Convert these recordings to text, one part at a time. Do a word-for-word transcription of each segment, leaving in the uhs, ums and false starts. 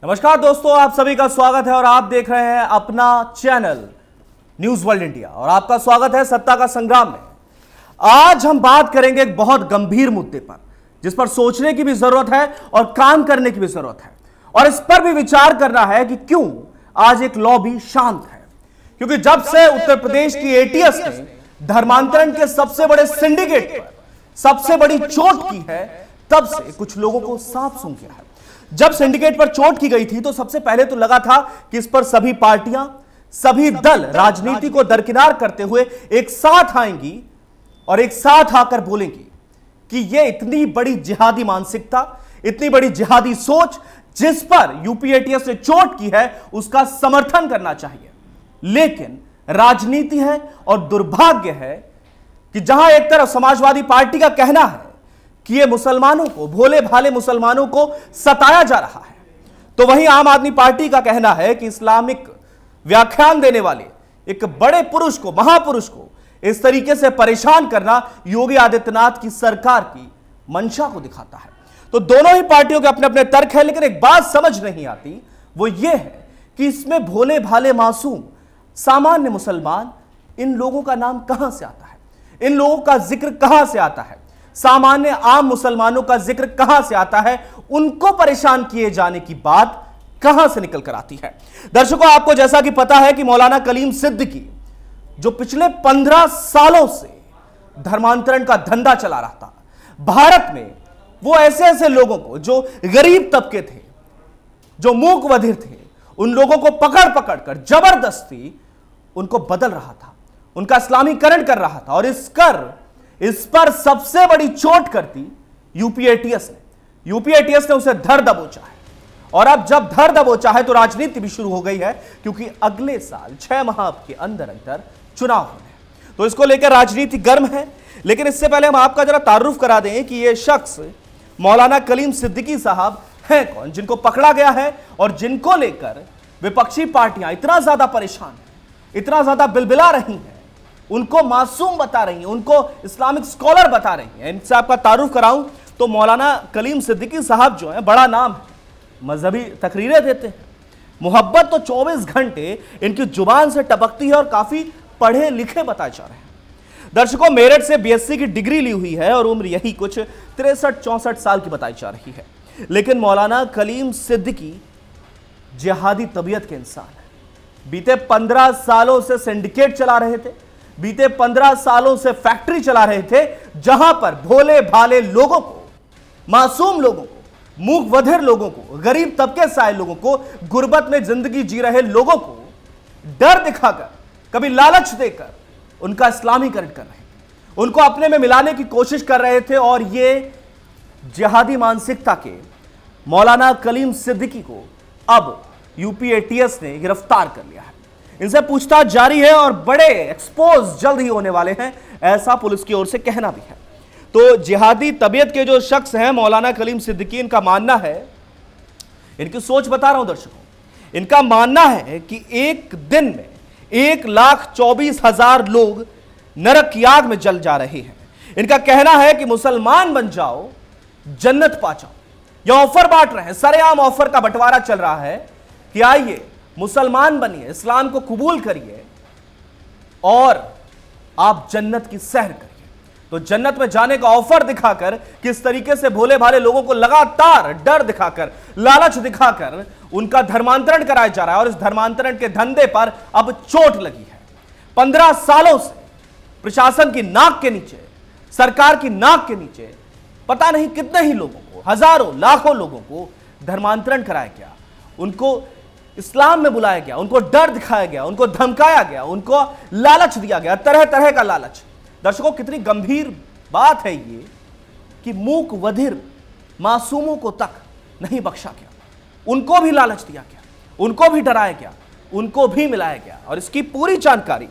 नमस्कार दोस्तों, आप सभी का स्वागत है और आप देख रहे हैं अपना चैनल न्यूज वर्ल्ड इंडिया और आपका स्वागत है सत्ता का संग्राम में। आज हम बात करेंगे एक बहुत गंभीर मुद्दे पर जिस पर सोचने की भी जरूरत है और काम करने की भी जरूरत है और इस पर भी विचार करना है कि क्यों आज एक लॉबी शांत है। क्योंकि जब से उत्तर प्रदेश की एटीएस ने धर्मांतरण के सबसे बड़े सिंडिकेट पर सबसे बड़ी चोट की है, तब से कुछ लोगों को साफ सूंघ गया है। जब सिंडिकेट पर चोट की गई थी तो सबसे पहले तो लगा था कि इस पर सभी पार्टियां, सभी दल राजनीति को दरकिनार करते हुए एक साथ आएंगी और एक साथ आकर बोलेंगी कि यह इतनी बड़ी जिहादी मानसिकता, इतनी बड़ी जिहादी सोच जिस पर यूपी एटीएस ने चोट की है, उसका समर्थन करना चाहिए। लेकिन राजनीति है और दुर्भाग्य है कि जहां एक तरफ समाजवादी पार्टी का कहना है कि ये मुसलमानों को, भोले भाले मुसलमानों को सताया जा रहा है, तो वहीं आम आदमी पार्टी का कहना है कि इस्लामिक व्याख्यान देने वाले एक बड़े पुरुष को, महापुरुष को इस तरीके से परेशान करना योगी आदित्यनाथ की सरकार की मंशा को दिखाता है। तो दोनों ही पार्टियों के अपने अपने तर्क है, लेकिन एक बात समझ नहीं आती, वो ये है कि इसमें भोले भाले मासूम सामान्य मुसलमान, इन लोगों का नाम कहां से आता है, इन लोगों का जिक्र कहां से आता है, सामान्य आम मुसलमानों का जिक्र कहां से आता है, उनको परेशान किए जाने की बात कहां से निकल कर आती है। दर्शकों, आपको जैसा कि पता है कि मौलाना कलीम सिद्दीकी जो पिछले पंद्रह सालों से धर्मांतरण का धंधा चला रहा था भारत में, वो ऐसे ऐसे लोगों को जो गरीब तबके थे, जो मूक बधिर थे, उन लोगों को पकड़ पकड़ कर जबरदस्ती उनको बदल रहा था, उनका इस्लामीकरण कर रहा था और इस कर इस पर सबसे बड़ी चोट करती यूपी एटीएस ने यूपी एटीएस ने उसे धर दबोचा है। और अब जब धर दबोचा है तो राजनीति भी शुरू हो गई है, क्योंकि अगले साल छह माह के अंदर अंदर चुनाव होने हैं, तो इसको लेकर राजनीति गर्म है। लेकिन इससे पहले हम आपका जरा तारुफ करा दें कि यह शख्स मौलाना कलीम सिद्दीकी साहब हैं कौन, जिनको पकड़ा गया है और जिनको लेकर विपक्षी पार्टियां इतना ज्यादा परेशान हैं, इतना ज्यादा बिलबिला रही हैं, उनको मासूम बता रही हैं, उनको इस्लामिक स्कॉलर बता रही हैं। इनसे आपका तारुफ कराऊं तो मौलाना कलीम सिद्दीकी साहब जो है, बड़ा नाम है, मजहबी तकरीरें देते हैं, मोहब्बत तो चौबीस घंटे इनकी जुबान से टपकती है और काफी पढ़े लिखे बताए जा रहे हैं। दर्शकों, मेरठ से बीएससी की डिग्री ली हुई है और उम्र यही कुछ तिरसठ चौसठ साल की बताई जा रही है। लेकिन मौलाना कलीम सिद्दीकी जिहादी तबीयत के इंसान है। बीते पंद्रह सालों से सिंडिकेट चला रहे थे, बीते पंद्रह सालों से फैक्ट्री चला रहे थे, जहां पर भोले भाले लोगों को, मासूम लोगों को, मूक बधिर लोगों को, गरीब तबके से आए लोगों को, गुर्बत में जिंदगी जी रहे लोगों को डर दिखाकर, कभी लालच देकर उनका इस्लामीकरण कर रहे थे, उनको अपने में मिलाने की कोशिश कर रहे थे। और ये जिहादी मानसिकता के मौलाना कलीम सिद्दीकी को अब यूपी एटीएस ने गिरफ्तार कर लिया है। इनसे पूछताछ जारी है और बड़े एक्सपोज जल्द ही होने वाले हैं, ऐसा पुलिस की ओर से कहना भी है। तो जिहादी तबीयत के जो शख्स हैं मौलाना कलीम सिद्दीकी, इनका मानना है, इनकी सोच बता रहा हूं दर्शकों, इनका मानना है कि एक दिन में एक लाख चौबीस हजार लोग नरक की आग में जल जा रहे हैं। इनका कहना है कि मुसलमान बन जाओ, जन्नत पा जाओ। यह ऑफर बांट रहे हैं, सरेआम ऑफर का बंटवारा चल रहा है कि आइए मुसलमान बनिए, इस्लाम को कबूल करिए और आप जन्नत की सैर करिए। तो जन्नत में जाने का ऑफर दिखाकर किस तरीके से भोले भाले लोगों को लगातार डर दिखाकर, लालच दिखाकर उनका धर्मांतरण कराया जा रहा है और इस धर्मांतरण के धंधे पर अब चोट लगी है। पंद्रह सालों से प्रशासन की नाक के नीचे, सरकार की नाक के नीचे पता नहीं कितने ही लोगों को, हजारों लाखों लोगों को धर्मांतरण कराया गया, उनको इस्लाम में बुलाया गया, उनको डर दिखाया गया, उनको धमकाया गया, उनको लालच दिया गया, तरह तरह का लालच। दर्शकों, कितनी गंभीर बात है ये कि मूक बधिर मासूमों को तक नहीं बख्शा गया, उनको भी लालच दिया गया, उनको भी डराया गया, उनको भी मिलाया गया। और इसकी पूरी जानकारी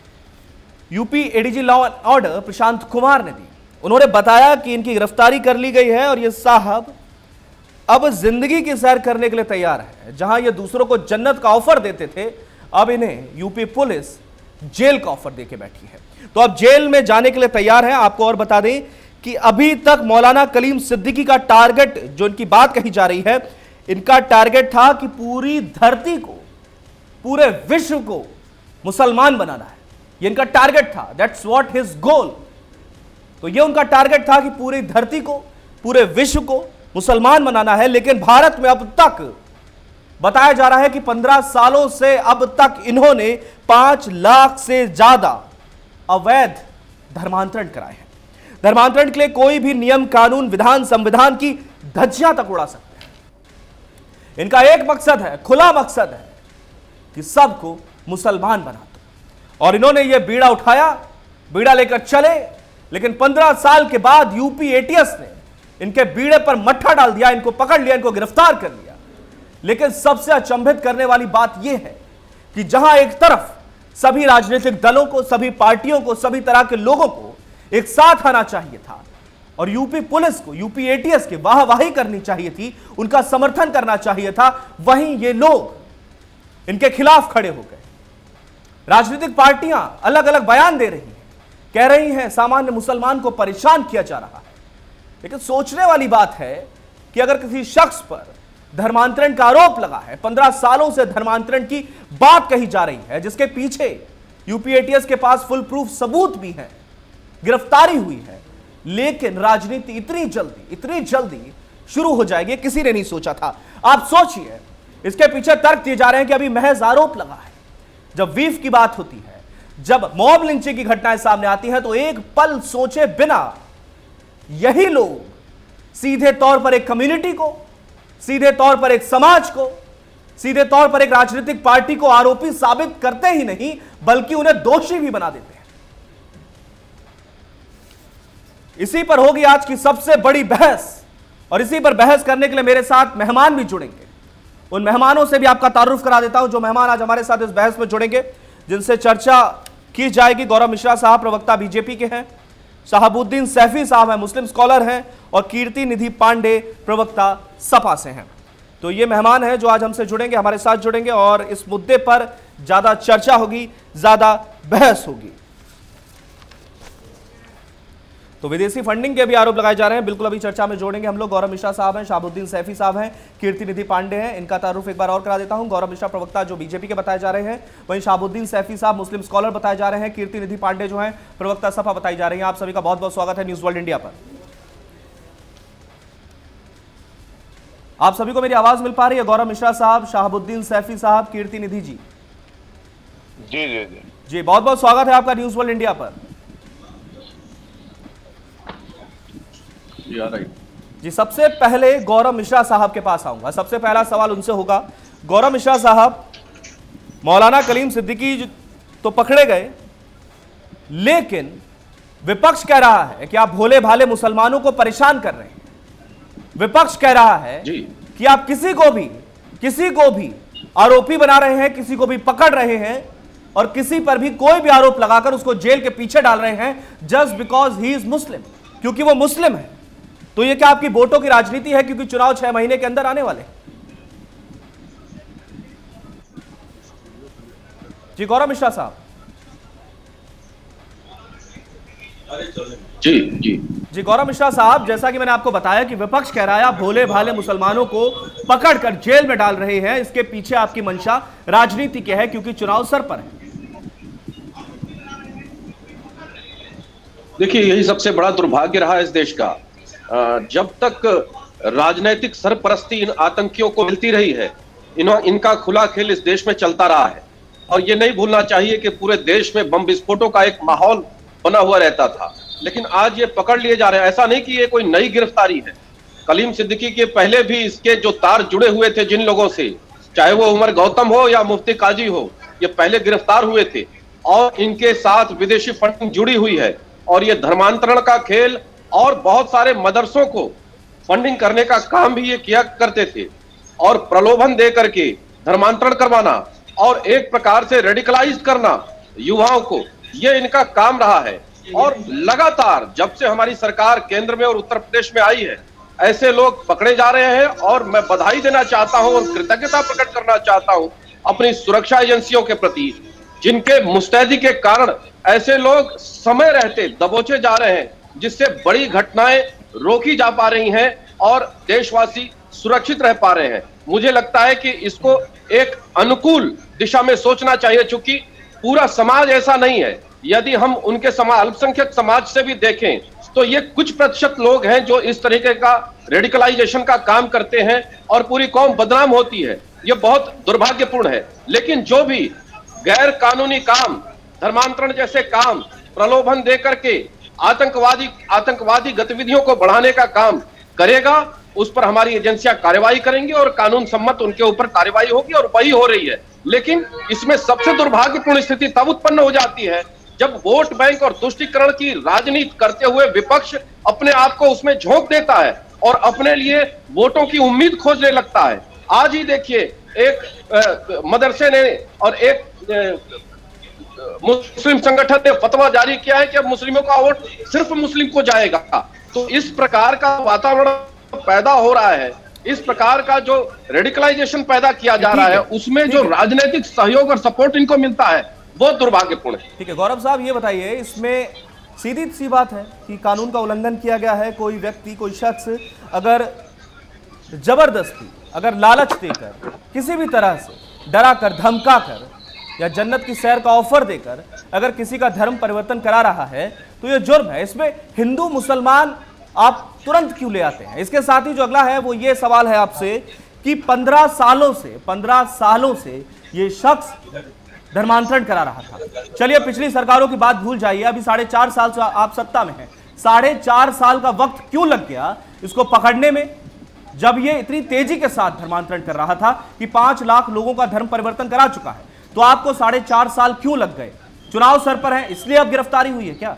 UP ADG law and order Prashant Kumar ने दी। उन्होंने बताया कि इनकी गिरफ्तारी कर ली गई है और ये साहब अब जिंदगी की सैर करने के लिए तैयार है। जहां ये दूसरों को जन्नत का ऑफर देते थे, अब इन्हें यूपी पुलिस जेल का ऑफर देके बैठी है। तो अब जेल में जाने के लिए तैयार है। आपको और बता दें कि अभी तक मौलाना कलीम सिद्दीकी का टारगेट, जो इनकी बात कही जा रही है, इनका टारगेट था कि पूरी धरती को, पूरे विश्व को मुसलमान बनाना है। ये इनका टारगेट था, दैट्स व्हाट हिज गोल। तो ये उनका टारगेट था कि पूरी धरती को, पूरे विश्व को मुसलमान बनाना है। लेकिन भारत में अब तक बताया जा रहा है कि पंद्रह सालों से अब तक इन्होंने पांच लाख से ज्यादा अवैध धर्मांतरण कराए हैं। धर्मांतरण के लिए कोई भी नियम, कानून, विधान, संविधान की धज्जियां तक उड़ा सकते हैं। इनका एक मकसद है, खुला मकसद है कि सबको मुसलमान बना दो। और इन्होंने यह बीड़ा उठाया, बीड़ा लेकर चले, लेकिन पंद्रह साल के बाद यूपी एटीएस ने इनके बीड़े पर मट्ठा डाल दिया, इनको पकड़ लिया, इनको गिरफ्तार कर लिया। लेकिन सबसे अचंभित करने वाली बात यह है कि जहां एक तरफ सभी राजनीतिक दलों को, सभी पार्टियों को, सभी तरह के लोगों को एक साथ आना चाहिए था और यूपी पुलिस को, यूपी एटीएस की वाहवाही करनी चाहिए थी, उनका समर्थन करना चाहिए था, वहीं ये लोग इनके खिलाफ खड़े हो गए। राजनीतिक पार्टियां अलग अलग बयान दे रही हैं, कह रही हैं सामान्य मुसलमान को परेशान किया जा रहा है। लेकिन सोचने वाली बात है कि अगर किसी शख्स पर धर्मांतरण का आरोप लगा है, पंद्रह सालों से धर्मांतरण की बात कही जा रही है, जिसके पीछे यूपी एटीएस के पास फुल प्रूफ सबूत भी है, गिरफ्तारी हुई है, लेकिन राजनीति इतनी जल्दी इतनी जल्दी शुरू हो जाएगी, किसी ने नहीं सोचा था। आप सोचिए, इसके पीछे तर्क दिए जा रहे हैं कि अभी महज आरोप लगा है। जब वीफ की बात होती है, जब मॉब लिंचिंग की घटनाएं सामने आती हैं, तो एक पल सोचे बिना यही लोग सीधे तौर पर एक कम्युनिटी को, सीधे तौर पर एक समाज को, सीधे तौर पर एक राजनीतिक पार्टी को आरोपी साबित करते ही नहीं, बल्कि उन्हें दोषी भी बना देते हैं। इसी पर होगी आज की सबसे बड़ी बहस, और इसी पर बहस करने के लिए मेरे साथ मेहमान भी जुड़ेंगे। उन मेहमानों से भी आपका तारुफ करा देता हूं जो मेहमान आज हमारे साथ इस बहस में जुड़ेंगे, जिनसे चर्चा की जाएगी। गौरव मिश्रा साहब प्रवक्ता बीजेपी के हैं, शहाबुद्दीन सैफी साहब हैं, मुस्लिम स्कॉलर हैं, और कीर्ति निधि पांडे प्रवक्ता सपा से हैं। तो ये मेहमान हैं जो आज हमसे जुड़ेंगे, हमारे साथ जुड़ेंगे, और इस मुद्दे पर ज्यादा चर्चा होगी, ज्यादा बहस होगी। तो विदेशी फंडिंग के भी आरोप लगाए जा रहे हैं, बिल्कुल अभी चर्चा में जोड़ेंगे हम लोग। गौरव मिश्रा साहब हैं, शहाबुद्दीन सैफी साहब हैं, कीर्ति निधि पांडे हैं, इनका तारुफ एक बार और करा देता हूं। गौरव मिश्रा प्रवक्ता जो बीजेपी के बताए जा रहे हैं, वहीं शहाबुद्दीन सैफी साहब मुस्लिम स्कॉलर बताए जा रहे हैं, कीर्ति निधि पांडे जो हैं प्रवक्ता सपा बताई जा रही हैं। आप सभी का बहुत बहुत स्वागत है न्यूज वर्ल्ड इंडिया पर। आप सभी को मेरी आवाज मिल पा रही है? गौरव मिश्रा साहब, शहाबुद्दीन सैफी साहब, कीर्ति निधि जी जी जी जी जी बहुत बहुत स्वागत है आपका न्यूज वर्ल्ड इंडिया पर। जी सबसे पहले गौरव मिश्रा साहब के पास आऊंगा। सबसे पहला सवाल उनसे होगा। गौरव मिश्रा साहब, मौलाना कलीम सिद्दीकी तो पकड़े गए, लेकिन विपक्ष कह रहा है कि आप भोले भाले मुसलमानों को परेशान कर रहे हैं। विपक्ष कह रहा है जी कि आप किसी को भी किसी को भी आरोपी बना रहे हैं, किसी को भी पकड़ रहे हैं, और किसी पर भी कोई भी आरोप लगाकर उसको जेल के पीछे डाल रहे हैं just because he is Muslim, क्योंकि वो मुस्लिम है। तो ये क्या आपकी वोटों की राजनीति है, क्योंकि चुनाव छह महीने के अंदर आने वाले? जी गौरव मिश्रा साहब। जी जी जी गौरव मिश्रा साहब, जैसा कि मैंने आपको बताया कि विपक्ष कह रहा है आप भोले भाले मुसलमानों को पकड़कर जेल में डाल रहे हैं, इसके पीछे आपकी मंशा राजनीति की है, क्योंकि चुनाव सर पर है। देखिए, यही सबसे बड़ा दुर्भाग्य रहा इस देश का। जब तक राजनीतिक सरपरस्ती इन आतंकियों को मिलती रही है, इन, इनका खुला खेल इस देश में चलता रहा है। और ये नहीं भूलना चाहिए कि पूरे देश में बम विस्फोटों का एक माहौल बना हुआ रहता था, लेकिन आज ये पकड़ लिए जा रहे हैं। ऐसा नहीं कि ये कोई नई गिरफ्तारी है। कलीम सिद्दीकी के पहले भी इसके जो तार जुड़े हुए थे जिन लोगों से, चाहे वो उमर गौतम हो या मुफ्ती काजी हो, ये पहले गिरफ्तार हुए थे, और इनके साथ विदेशी फंडिंग जुड़ी हुई है। और ये धर्मांतरण का खेल और बहुत सारे मदरसों को फंडिंग करने का काम भी ये किया करते थे, और प्रलोभन दे करके धर्मांतरण करवाना और एक प्रकार से रेडिकलाइज करना युवाओं को, ये इनका काम रहा है। और लगातार जब से हमारी सरकार केंद्र में और उत्तर प्रदेश में आई है, ऐसे लोग पकड़े जा रहे हैं। और मैं बधाई देना चाहता हूं और कृतज्ञता प्रकट करना चाहता हूं अपनी सुरक्षा एजेंसियों के प्रति, जिनके मुस्तैदी के कारण ऐसे लोग समय रहते दबोचे जा रहे हैं, जिससे बड़ी घटनाएं रोकी जा पा रही हैं और देशवासी सुरक्षित रह पा रहे हैं। मुझे लगता है कि इसको एक अनुकूल दिशा में सोचना चाहिए, चूंकि पूरा समाज ऐसा नहीं है। यदि हम उनके समाज, अल्पसंख्यक समाज से भी देखें तो ये कुछ प्रतिशत लोग हैं जो इस तरीके का रेडिकलाइजेशन का काम करते हैं और पूरी कौम बदनाम होती है। ये बहुत दुर्भाग्यपूर्ण है। लेकिन जो भी गैर कानूनी काम, धर्मांतरण जैसे काम, प्रलोभन देकर के आतंकवादी आतंकवादी गतिविधियों को बढ़ाने का काम करेगा, उस पर हमारी एजेंसियां कार्रवाई करेंगी और कानून सम्मत उनके ऊपर कार्रवाई होगी, और वही हो रही है। लेकिन इसमें सबसे दुर्भाग्यपूर्ण स्थिति तब उत्पन्न हो जाती है जब वोट बैंक और तुष्टीकरण की राजनीति करते हुए विपक्ष अपने आप को उसमें झोंक देता है और अपने लिए वोटों की उम्मीद खोजने लगता है। आज ही देखिए, एक मदरसे ने और एक मुस्लिम संगठन ने फतवा जारी किया है कि अब मुस्लिमों का वोट सिर्फ मुस्लिम को जाएगा। तो इस प्रकार का वातावरण पैदा हो रहा है, इस प्रकार का जो रेडिकलाइजेशन पैदा किया जा रहा है, उसमें जो राजनीतिक सहयोग और सपोर्ट इनको मिलता है वो दुर्भाग्यपूर्ण है। ठीक है गौरव साहब, ये बताइए, इसमें सीधी सी बात है कि कानून का उल्लंघन किया गया है। कोई व्यक्ति, कोई शख्स अगर जबरदस्ती, अगर लालच देकर, किसी भी तरह से डरा कर, धमका कर या जन्नत की सैर का ऑफर देकर अगर किसी का धर्म परिवर्तन करा रहा है तो यह जुर्म है। इसमें हिंदू मुसलमान आप तुरंत क्यों ले आते हैं? इसके साथ ही जो अगला है वो ये सवाल है आपसे कि पंद्रह सालों से पंद्रह सालों से ये शख्स धर्मांतरण करा रहा था। चलिए पिछली सरकारों की बात भूल जाइए, अभी साढ़े चार साल से आप सत्ता में हैं। साढ़े चार साल का वक्त क्यों लग गया इसको पकड़ने में, जब ये इतनी तेजी के साथ धर्मांतरण कर रहा था कि पांच लाख लोगों का धर्म परिवर्तन करा चुका है? तो आपको साढ़े चार साल क्यों लग गए? चुनाव सर पर है इसलिए अब गिरफ्तारी हुई है क्या?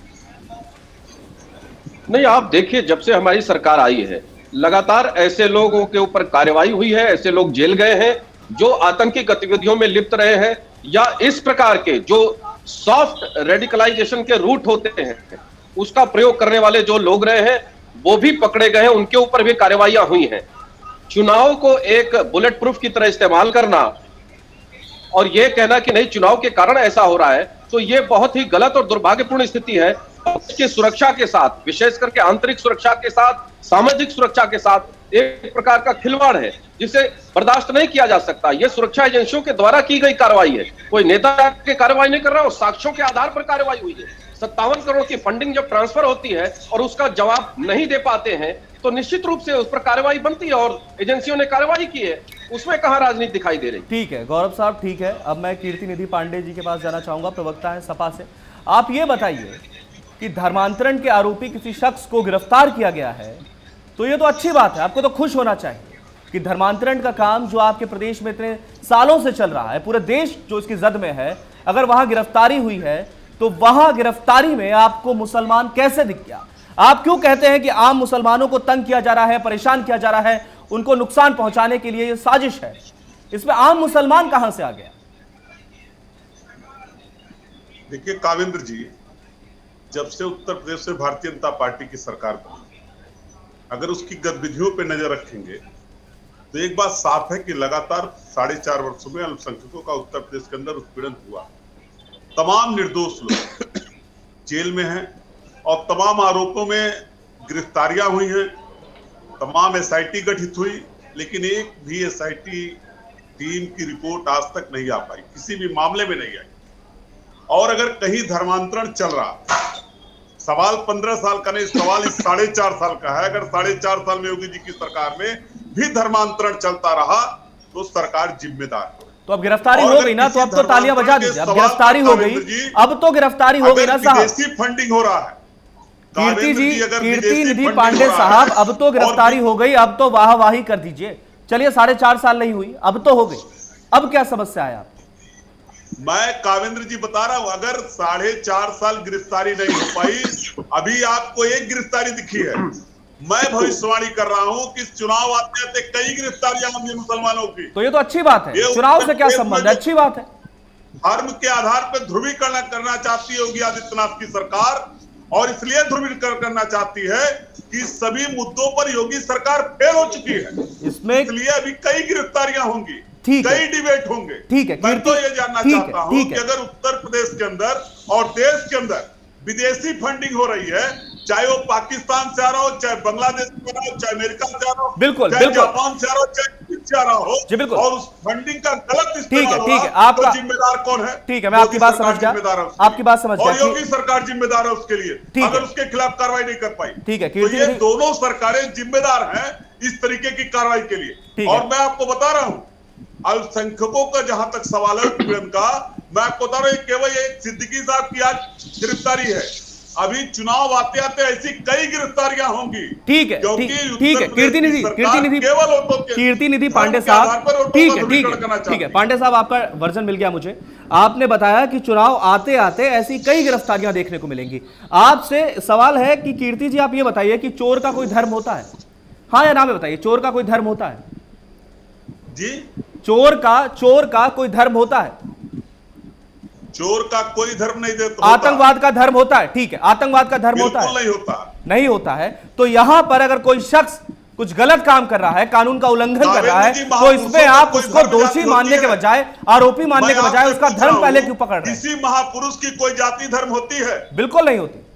नहीं, आप देखिए, जब से हमारी सरकार आई है लगातार ऐसे लोगों के ऊपर कार्रवाई हुई है, ऐसे लोग जेल गए हैं जो आतंकी गतिविधियों में लिप्त रहे हैं या इस प्रकार के जो सॉफ्ट रेडिकलाइजेशन के रूट होते हैं उसका प्रयोग करने वाले जो लोग रहे हैं वो भी पकड़े गए हैं, उनके ऊपर भी कार्रवाइयां हुई हैं। चुनाव को एक बुलेट प्रूफ की तरह इस्तेमाल करना और यह कहना कि नहीं चुनाव के कारण ऐसा हो रहा है, तो यह बहुत ही गलत और दुर्भाग्यपूर्ण स्थिति है। उसकी सुरक्षा के साथ, विशेष करके आंतरिक सुरक्षा के साथ, सामाजिक सुरक्षा के साथ एक प्रकार का खिलवाड़ है जिसे बर्दाश्त नहीं किया जा सकता। यह सुरक्षा एजेंसियों के द्वारा की गई कार्रवाई है, कोई नेता के कार्रवाई नहीं कर रहा और साक्ष्यों के आधार पर कार्रवाई हुई है। सत्तावन करोड़ की फंडिंग जब ट्रांसफर होती है और उसका जवाब नहीं दे पाते हैं तो निश्चित रूप से उस पर कार्रवाई बनती है और एजेंसियों ने कार्रवाई की है, उसमें कहां राजनीति दिखाई दे रही। ठीक है गौरव साहब, ठीक है। अब मैं कीर्ति निधि पांडे जी के पास जाना चाहूंगा, प्रवक्ता है सपा से। आप ये बताइए कि धर्मांतरण के आरोपी किसी शख्स को गिरफ्तार किया गया है तो ये तो अच्छी बात है, आपको तो खुश होना चाहिए कि धर्मांतरण का काम जो आपके प्रदेश में इतने सालों से चल रहा है, पूरे देश जो इसकी जद में है, अगर वहां गिरफ्तारी हुई है तो वहां गिरफ्तारी में आपको मुसलमान कैसे दिख गया? आप क्यों कहते हैं कि आम मुसलमानों को तंग किया जा रहा है, परेशान किया जा रहा है, उनको नुकसान पहुंचाने के लिए ये साजिश है? इसमें आम मुसलमान कहां से आ गया? देखिए काविंद्र जी, जब से उत्तर प्रदेश में भारतीय जनता पार्टी की सरकार बनी, अगर उसकी गतिविधियों पर नजर रखेंगे तो एक बात साफ है कि लगातार साढ़े चार वर्षों में अल्पसंख्यकों का उत्तर प्रदेश के अंदर उत्पीड़न हुआ। तमाम निर्दोष लोग जेल में हैं और तमाम आरोपों में गिरफ्तारियां हुई हैं, तमाम एसआईटी गठित हुई, लेकिन एक भी एसआईटी टीम की रिपोर्ट आज तक नहीं आ पाई, किसी भी मामले में नहीं आई। और अगर कहीं धर्मांतरण चल रहा, सवाल पंद्रह साल का नहीं, सवाल इस साढ़े चार साल का है। अगर साढ़े चार साल में योगी जी की सरकार में भी धर्मांतरण चलता रहा तो सरकार जिम्मेदार है। तो अब गिरफ्तारी हो गई ना, तो अब तो तालियां बजा दीजिए। अब गिरफ्तारी हो गई, अब तो गिरफ्तारी हो गई ना साहब। विदेशी फंडिंग हो रहा है कीर्ति जी, कीर्ति निधि पांडे साहब, अब तो गिरफ्तारी हो गई, अब तो वाहवाही कर दीजिए। चलिए साढ़े चार साल नहीं हुई, अब तो हो गई, अब क्या समस्या है आप? मैं काविंद्र जी बता रहा हूं, अगर साढ़े चार साल गिरफ्तारी नहीं हो पाई, अभी आपको एक गिरफ्तारी दिखी है। मैं भविष्यवाणी कर रहा हूं कि चुनाव आते आते कई गिरफ्तारियां होंगी मुसलमानों की। तो ये तो अच्छी बात है, चुनाव से क्या संबंध है? अच्छी बात है। धर्म के आधार पर ध्रुवीकरण करना चाहती है योगी आदित्यनाथ की सरकार, और इसलिए ध्रुवीकरण करना चाहती है कि सभी मुद्दों पर योगी सरकार फेल हो चुकी है। इसमें इसलिए अभी कई गिरफ्तारियां होंगी, ठीक कई डिबेट होंगे। ठीक है, मैं तो ये जानना चाहता हूं कि अगर उत्तर प्रदेश के अंदर और देश के अंदर विदेशी फंडिंग हो रही है, चाहे वो पाकिस्तान से आ रहा हो, चाहे बांग्लादेश से आ रहा हो, चाहे अमेरिका से आ रहा हो, बिल्कुल चाहे बिल्कुल जापान से आ रहा हो, चाहे जा रहा हो जी बिल्कुल, और उस फंडिंग का गलत ठीक है इस्तेमाल ठीक है, हुआ, आपका तो जिम्मेदार कौन है? ठीक है, मैं आपकी बात समझ गया, आपकी बात समझ गया, और योगी सरकार जिम्मेदार है उसके लिए, अगर उसके खिलाफ कार्रवाई नहीं कर पाई। ठीक है, तो ये दोनों सरकारें जिम्मेदार हैं इस तरीके की कार्रवाई के लिए। और मैं आपको बता रहा हूं, अल्पसंख्यकों का जहां तक सवाल है उत्पीड़न का, मैं आपको बता रहा हूं केवल एक सिद्दीकी साहब की आज गिरफ्तारी है, अभी चुनाव आते आते ऐसी कई गिरफ्तारियां होंगी। ठीक है क्योंकि ठीक है, कीर्ति निधि कीर्ति निधि केवल कीर्ति निधि पांडे साहब, ठीक है ठीक है ठीक है पांडे साहब, आपका वर्जन मिल गया मुझे। आपने बताया कि चुनाव आते आते ऐसी कई गिरफ्तारियां देखने को मिलेंगी। आपसे सवाल है कि कीर्ति जी आप ये बताइए कि चोर का कोई धर्म होता है? हाँ या ना में बताइए, चोर का कोई धर्म होता है जी? चोर का चोर का कोई धर्म होता है? चोर का कोई धर्म नहीं देता। आतंकवाद का धर्म होता है, ठीक है, आतंकवाद का धर्म होता है? नहीं होता, नहीं होता है। तो यहां पर अगर कोई शख्स कुछ गलत काम कर रहा है, कानून का उल्लंघन कर रहा है, तो इसमें आप उसको दोषी मानने के बजाय, आरोपी मानने के बजाय उसका धर्म पहले क्यों पकड़ रहे हैं? किसी महापुरुष की कोई जाति धर्म होती है? बिल्कुल नहीं होती।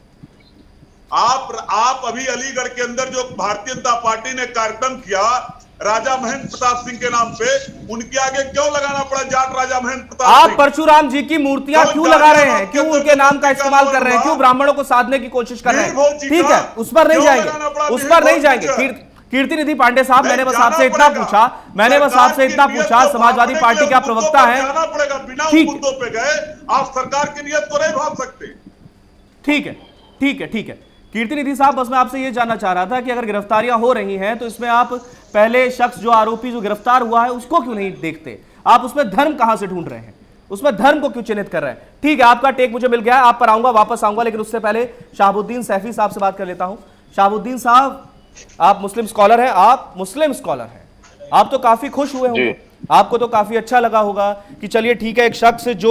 आप आप अभी अलीगढ़ के अंदर जो भारतीय जनता पार्टी ने कार्यक्रम किया राजा महेंद्र प्रताप सिंह के नाम पे, उनके आगे क्यों लगाना पड़ा जाट राजा महेंद्र प्रताप आप सिंह? परशुराम जी की मूर्तियां क्यों लगा रहे हैं? क्यों उनके नाम का इस्तेमाल कर रहे हैं? क्यों ब्राह्मणों को साधने की कोशिश कर रहे हैं? ठीक है, उस पर नहीं जाएंगे, उस पर नहीं जाएंगे। कीर्ति निधि पांडे साहब, मैंने बस आपसे इतना पूछा, मैंने बस आपसे इतना पूछा, समाजवादी पार्टी का प्रवक्ता है, बिना मुद्दों पे गए आप सरकार की नियत को नहीं भाप सकते। ठीक है ठीक है ठीक है कीर्ति निधि साहब, बस मैं आपसे ये जानना चाह रहा था कि अगर गिरफ्तारियां हो रही हैं तो इसमें आप पहले शख्स जो आरोपी जो गिरफ्तार हुआ है उसको क्यों नहीं देखते? आप उसमें धर्म कहां से ढूंढ रहे हैं? उसमें धर्म को क्यों चिन्हित कर रहे हैं? ठीक है, आपका टेक मुझे मिल गया, आप पर आऊंगा, वापस आऊंगा, लेकिन उससे पहले शाहबुद्दीन सैफी साहब से बात कर लेता हूं। शाहबुद्दीन साहब, आप मुस्लिम स्कॉलर हैं, आप मुस्लिम स्कॉलर हैं, आप तो काफी खुश हुए होंगे, आपको तो काफी अच्छा लगा होगा कि चलिए ठीक है, एक शख्स जो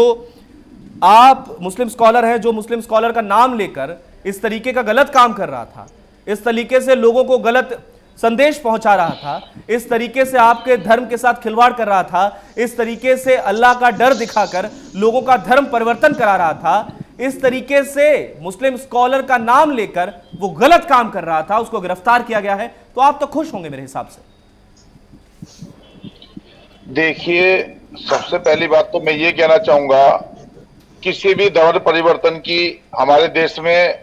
आप मुस्लिम स्कॉलर हैं, जो मुस्लिम स्कॉलर का नाम लेकर इस तरीके का गलत काम कर रहा था, इस तरीके से लोगों को गलत संदेश पहुंचा रहा था, इस तरीके से आपके धर्म के साथ खिलवाड़ कर रहा था, इस तरीके से अल्लाह का डर दिखाकर लोगों का धर्म परिवर्तन करा रहा था, इस तरीके से मुस्लिम स्कॉलर का नाम लेकर वो गलत काम कर रहा था, उसको गिरफ्तार किया गया है, तो आप तो खुश होंगे मेरे हिसाब से। देखिए, सबसे पहली बात तो मैं ये कहना चाहूंगा, किसी भी धर्म परिवर्तन की हमारे देश में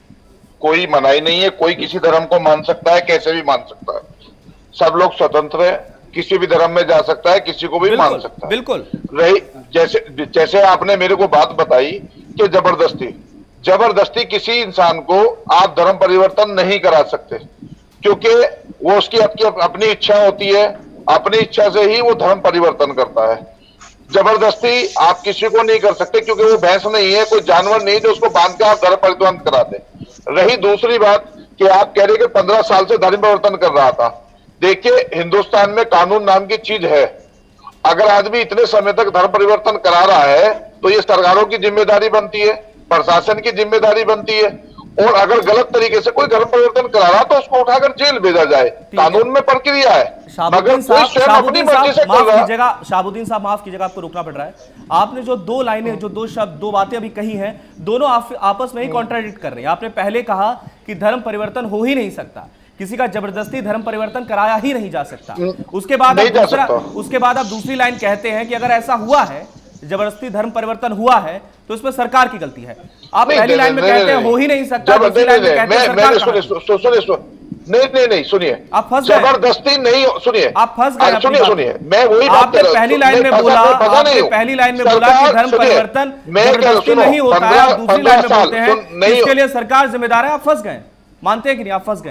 कोई मनाही नहीं है। कोई किसी धर्म को मान सकता है, कैसे भी मान सकता है, सब लोग स्वतंत्र है, किसी भी धर्म में जा सकता है, किसी को भी मान सकता है। बिल्कुल रही जैसे जैसे आपने मेरे को बात बताई कि जबरदस्ती जबरदस्ती किसी इंसान को आप धर्म परिवर्तन नहीं करा सकते, क्योंकि वो उसकी अपनी इच्छा होती है, अपनी इच्छा से ही वो धर्म परिवर्तन करता है। जबरदस्ती आप किसी को नहीं कर सकते, क्योंकि वो भैंस नहीं है, कोई जानवर नहीं जो उसको बांध के आप धर्म परिवर्तन करा दे। रही दूसरी बात कि आप कह रहे कि पंद्रह साल से धर्म परिवर्तन कर रहा था। देखिए, हिंदुस्तान में कानून नाम की चीज है। अगर आदमी इतने समय तक धर्म परिवर्तन करा रहा है तो ये सरकारों की जिम्मेदारी बनती है, प्रशासन की जिम्मेदारी बनती है, और अगर गलत तरीके से कोई धर्म परिवर्तन करा रहा तो उसको उठाकर जेल भेजा जाए। कानून में प्रक्रिया है। शाहबुद्दीन साहब, शाहबुद्दीन साहब माफ कीजिएगा, शाहबुद्दीन साहब माफ कीजिएगा, आपको रुकना पड़ रहा है। आपने जो दो लाइनें, जो दो शब्द, दो बातें अभी कही हैं, दोनों आप, आपस में ही कॉन्ट्राडिक्ट कर रही हैं। आपने पहले कहा कि धर्म परिवर्तन हो ही नहीं सकता, किसी का जबरदस्ती धर्म परिवर्तन कराया ही नहीं जा सकता। उसके बाद आप दूसरा उसके बाद आप दूसरी लाइन कहते हैं कि अगर ऐसा हुआ है, जबरदस्ती धर्म परिवर्तन हुआ है, तो इसमें सरकार की गलती है। आप पहली लाइन में कहते हैं हो ही नहीं सकता, दूसरी लाइन में कहते हैं सरकार का। नहीं नहीं नहीं सुनिए, आप फंस गए। जबरदस्ती नहीं, सुनिए, आप फंस गए। सुनिए सुनिए, मैं वही बात आपने पहली लाइन में बोला, आपने पहली लाइन में बोला कि धर्म परिवर्तन जबरदस्ती नहीं होता है, आप दूसरी लाइन में बोलते हैं इसके लिए सरकार जिम्मेदार है। आप फंस गए, मानते हैं कि नहीं? आप फंस गए।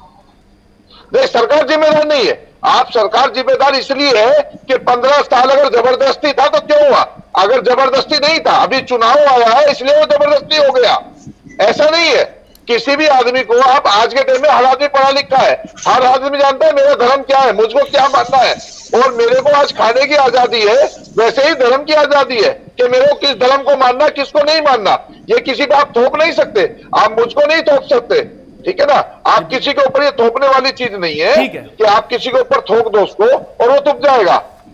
नहीं, सरकार जिम्मेदार नहीं है। आप सरकार जिम्मेदार इसलिए है कि पंद्रह साल अगर जबरदस्ती था तो क्यों हुआ? अगर जबरदस्ती नहीं था, अभी चुनाव आया है इसलिए वो जबरदस्ती हो गया, ऐसा नहीं है। किसी भी आदमी को आप आज के टाइम में हर आदमी पढ़ा लिखा है, हर आदमी जानता है मेरा धर्म क्या है, मुझको क्या मानना है, और मेरे को आज खाने की आजादी है, वैसे ही धर्म की आजादी है कि मेरे को किस धर्म को मानना, किसको नहीं मानना। ये किसी पे आप थोप नहीं सकते, आप मुझको नहीं थोप सकते, ठीक है ना? आप किसी के ऊपर ये थोपने वाली चीज नहीं है कि आप किसी के ऊपर थोप दो उसको और वो थोप जाएगा।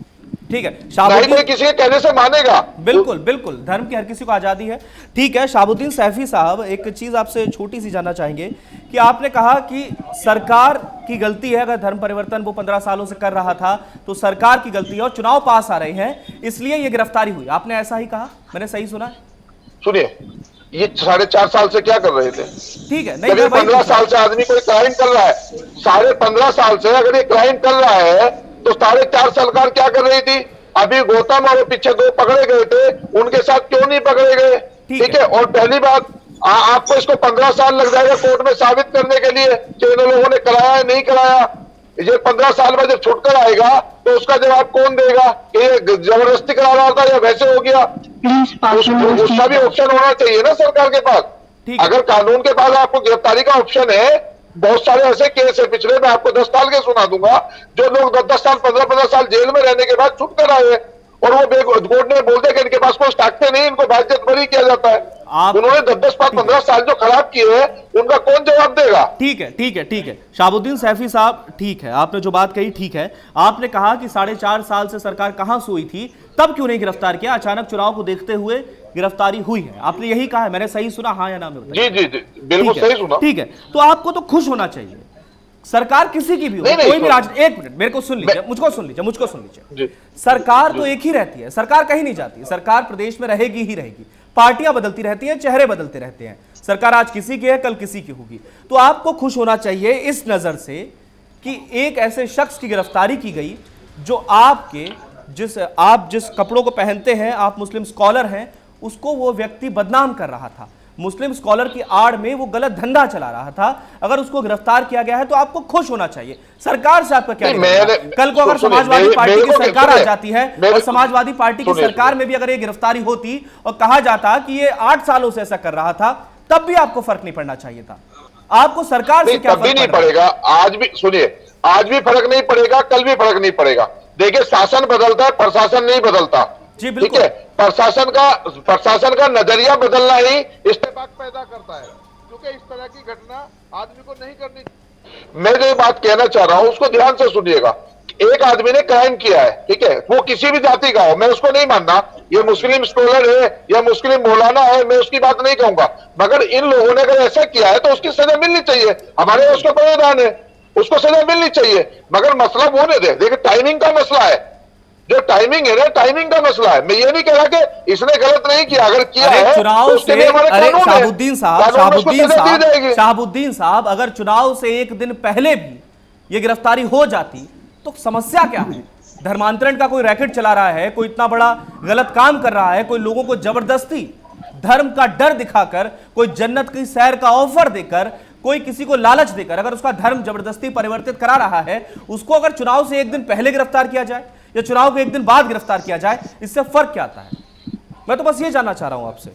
ठीक है, नहीं कोई किसी के कहने से मानेगा। बिल्कुल बिल्कुल, धर्म की हर किसी को आजादी है। ठीक है, शाहबुद्दीन सैफी साहब, एक चीज आपसे छोटी सी जानना चाहेंगे कि आपने कहा कि सरकार की गलती है, अगर धर्म परिवर्तन वो पंद्रह सालों से कर रहा था तो सरकार की गलती है और चुनाव पास आ रहे हैं इसलिए ये गिरफ्तारी हुई, आपने ऐसा ही कहा, मैंने सही सुना है? सुनिए, ये साढ़े चार साल से क्या कर रहे थे? ठीक है, नहीं पंद्रह साल से आदमी कोई क्राइम कर रहा है, साढ़े पंद्रह साल से अगर ये क्राइम कर रहा है तो साढ़े चार सरकार क्या कर रही थी? अभी गौतम और पीछे दो पकड़े गए थे, उनके साथ क्यों नहीं पकड़े गए? ठीक है, और पहली बात आ, आपको इसको पंद्रह साल लग जाएगा कोर्ट में साबित करने के लिए कि इन लोगों ने कराया है नहीं कराया। ये पंद्रह साल में जब छुटकर आएगा तो उसका जवाब कौन देगा कि ये जबरदस्ती करा रहा था या वैसे हो गया? उस, उसका भी ऑप्शन होना चाहिए ना सरकार के पास। अगर कानून के पास आपको गिरफ्तारी का ऑप्शन है, बहुत सारे ऐसे केस है पिछले, मैं आपको दस साल के सुना दूंगा, जो लोग दस दस साल पंद्रह पंद्रह साल जेल में रहने के बाद छूट कर आए और वो कोर्ट ने बोलते कि इनके पास कोई ताकते नहीं, इनको बाइज्जत बरी किया जाता है। आप उन्होंने दस दस पंद्रह साल जो खराब किए हैं उनका कौन जवाब देगा? ठीक है ठीक है ठीक है शाहबुद्दीन सैफी साहब, ठीक है, आपने जो बात कही ठीक है। आपने कहा कि साढ़े चार साल से सरकार कहां सोई थी, तब क्यों नहीं गिरफ्तार किया? अचानक चुनाव को देखते हुए गिरफ्तारी हुई है, आपने यही कहा है, मैंने सही सुना? हाँ या ना में जी जी जी बिल्कुल सही सुना। ठीक है, तो आपको तो खुश होना चाहिए, सरकार किसी की भी हो, कोई भी राज, एक मिनट मेरे को सुन लीजिए, मुझको सुन लीजिए, मुझको सुन लीजिए। सरकार तो एक ही रहती है, सरकार कहीं नहीं जाती, सरकार प्रदेश में रहेगी ही रहेगी, पार्टियां बदलती रहती हैं, चेहरे बदलते रहते हैं, सरकार आज किसी की है कल किसी की होगी। तो आपको खुश होना चाहिए इस नजर से कि एक ऐसे शख्स की गिरफ्तारी की गई जो आपके जिस आप जिस कपड़ों को पहनते हैं, आप मुस्लिम स्कॉलर हैं, उसको वो व्यक्ति बदनाम कर रहा था, मुस्लिम स्कॉलर की आड़ में वो गलत धंधा चला रहा था। अगर उसको गिरफ्तार किया गया है तो आपको खुश होना चाहिए। सरकार से आपका क्या निकलेगा? कल को अगर समाजवादी पार्टी की सरकार आ जाती है और समाजवादी पार्टी की सरकार में भी अगर ये गिरफ्तारी होती और कहा जाता कि ये आठ सालों से ऐसा कर रहा था, तब भी आपको फर्क नहीं पड़ना चाहिए था। आपको सरकार से क्या फर्क नहीं पड़ेगा? आज भी सुनिए, आज भी फर्क नहीं पड़ेगा, कल भी फर्क नहीं पड़ेगा। देखिए, शासन बदलता है, प्रशासन नहीं बदलता। ठीक है, प्रशासन का प्रशासन का नजरिया बदलना ही इत्तेफाक पैदा करता है, क्योंकि इस तरह की घटना आदमी को नहीं करनी। मैं जो बात कहना चाह रहा हूं उसको ध्यान से सुनिएगा। एक आदमी ने क्राइम किया है, ठीक है, वो किसी भी जाति का हो, मैं उसको नहीं मानना, ये मुस्लिम स्कॉलर है या मुस्लिम मौलाना है, मैं उसकी बात नहीं कहूंगा, मगर इन लोगों ने अगर ऐसा किया है तो उसकी सजा मिलनी चाहिए। हमारे उसका प्रावधान है, उसको सजा मिलनी चाहिए, मगर मसला वो नहीं दे। देखिए, टाइमिंग का मसला है, जो टाइमिंग है ना, टाइमिंग का मसला है। मैं ये नहीं कह रहा कि इसने गलत नहीं किया, अगर किया है चुनाव तो से, अरे शाहबुद्दीन साहब शाहबुद्दीन साहब शाहबुद्दीन साहब अगर चुनाव से एक दिन पहले भी ये गिरफ्तारी हो जाती तो समस्या क्या है? धर्मांतरण का कोई रैकेट चला रहा है, कोई इतना बड़ा गलत काम कर रहा है, कोई लोगों को जबरदस्ती धर्म का डर दिखाकर, कोई जन्नत की सैर का ऑफर देकर, कोई किसी को लालच देकर अगर उसका धर्म जबरदस्ती परिवर्तित करा रहा है, उसको अगर चुनाव से एक दिन पहले गिरफ्तार किया जाए या चुनाव के एक दिन बाद गिरफ्तार किया जाए, इससे फर्क क्या आता है? मैं तो बस ये जानना चाह रहा हूं आपसे।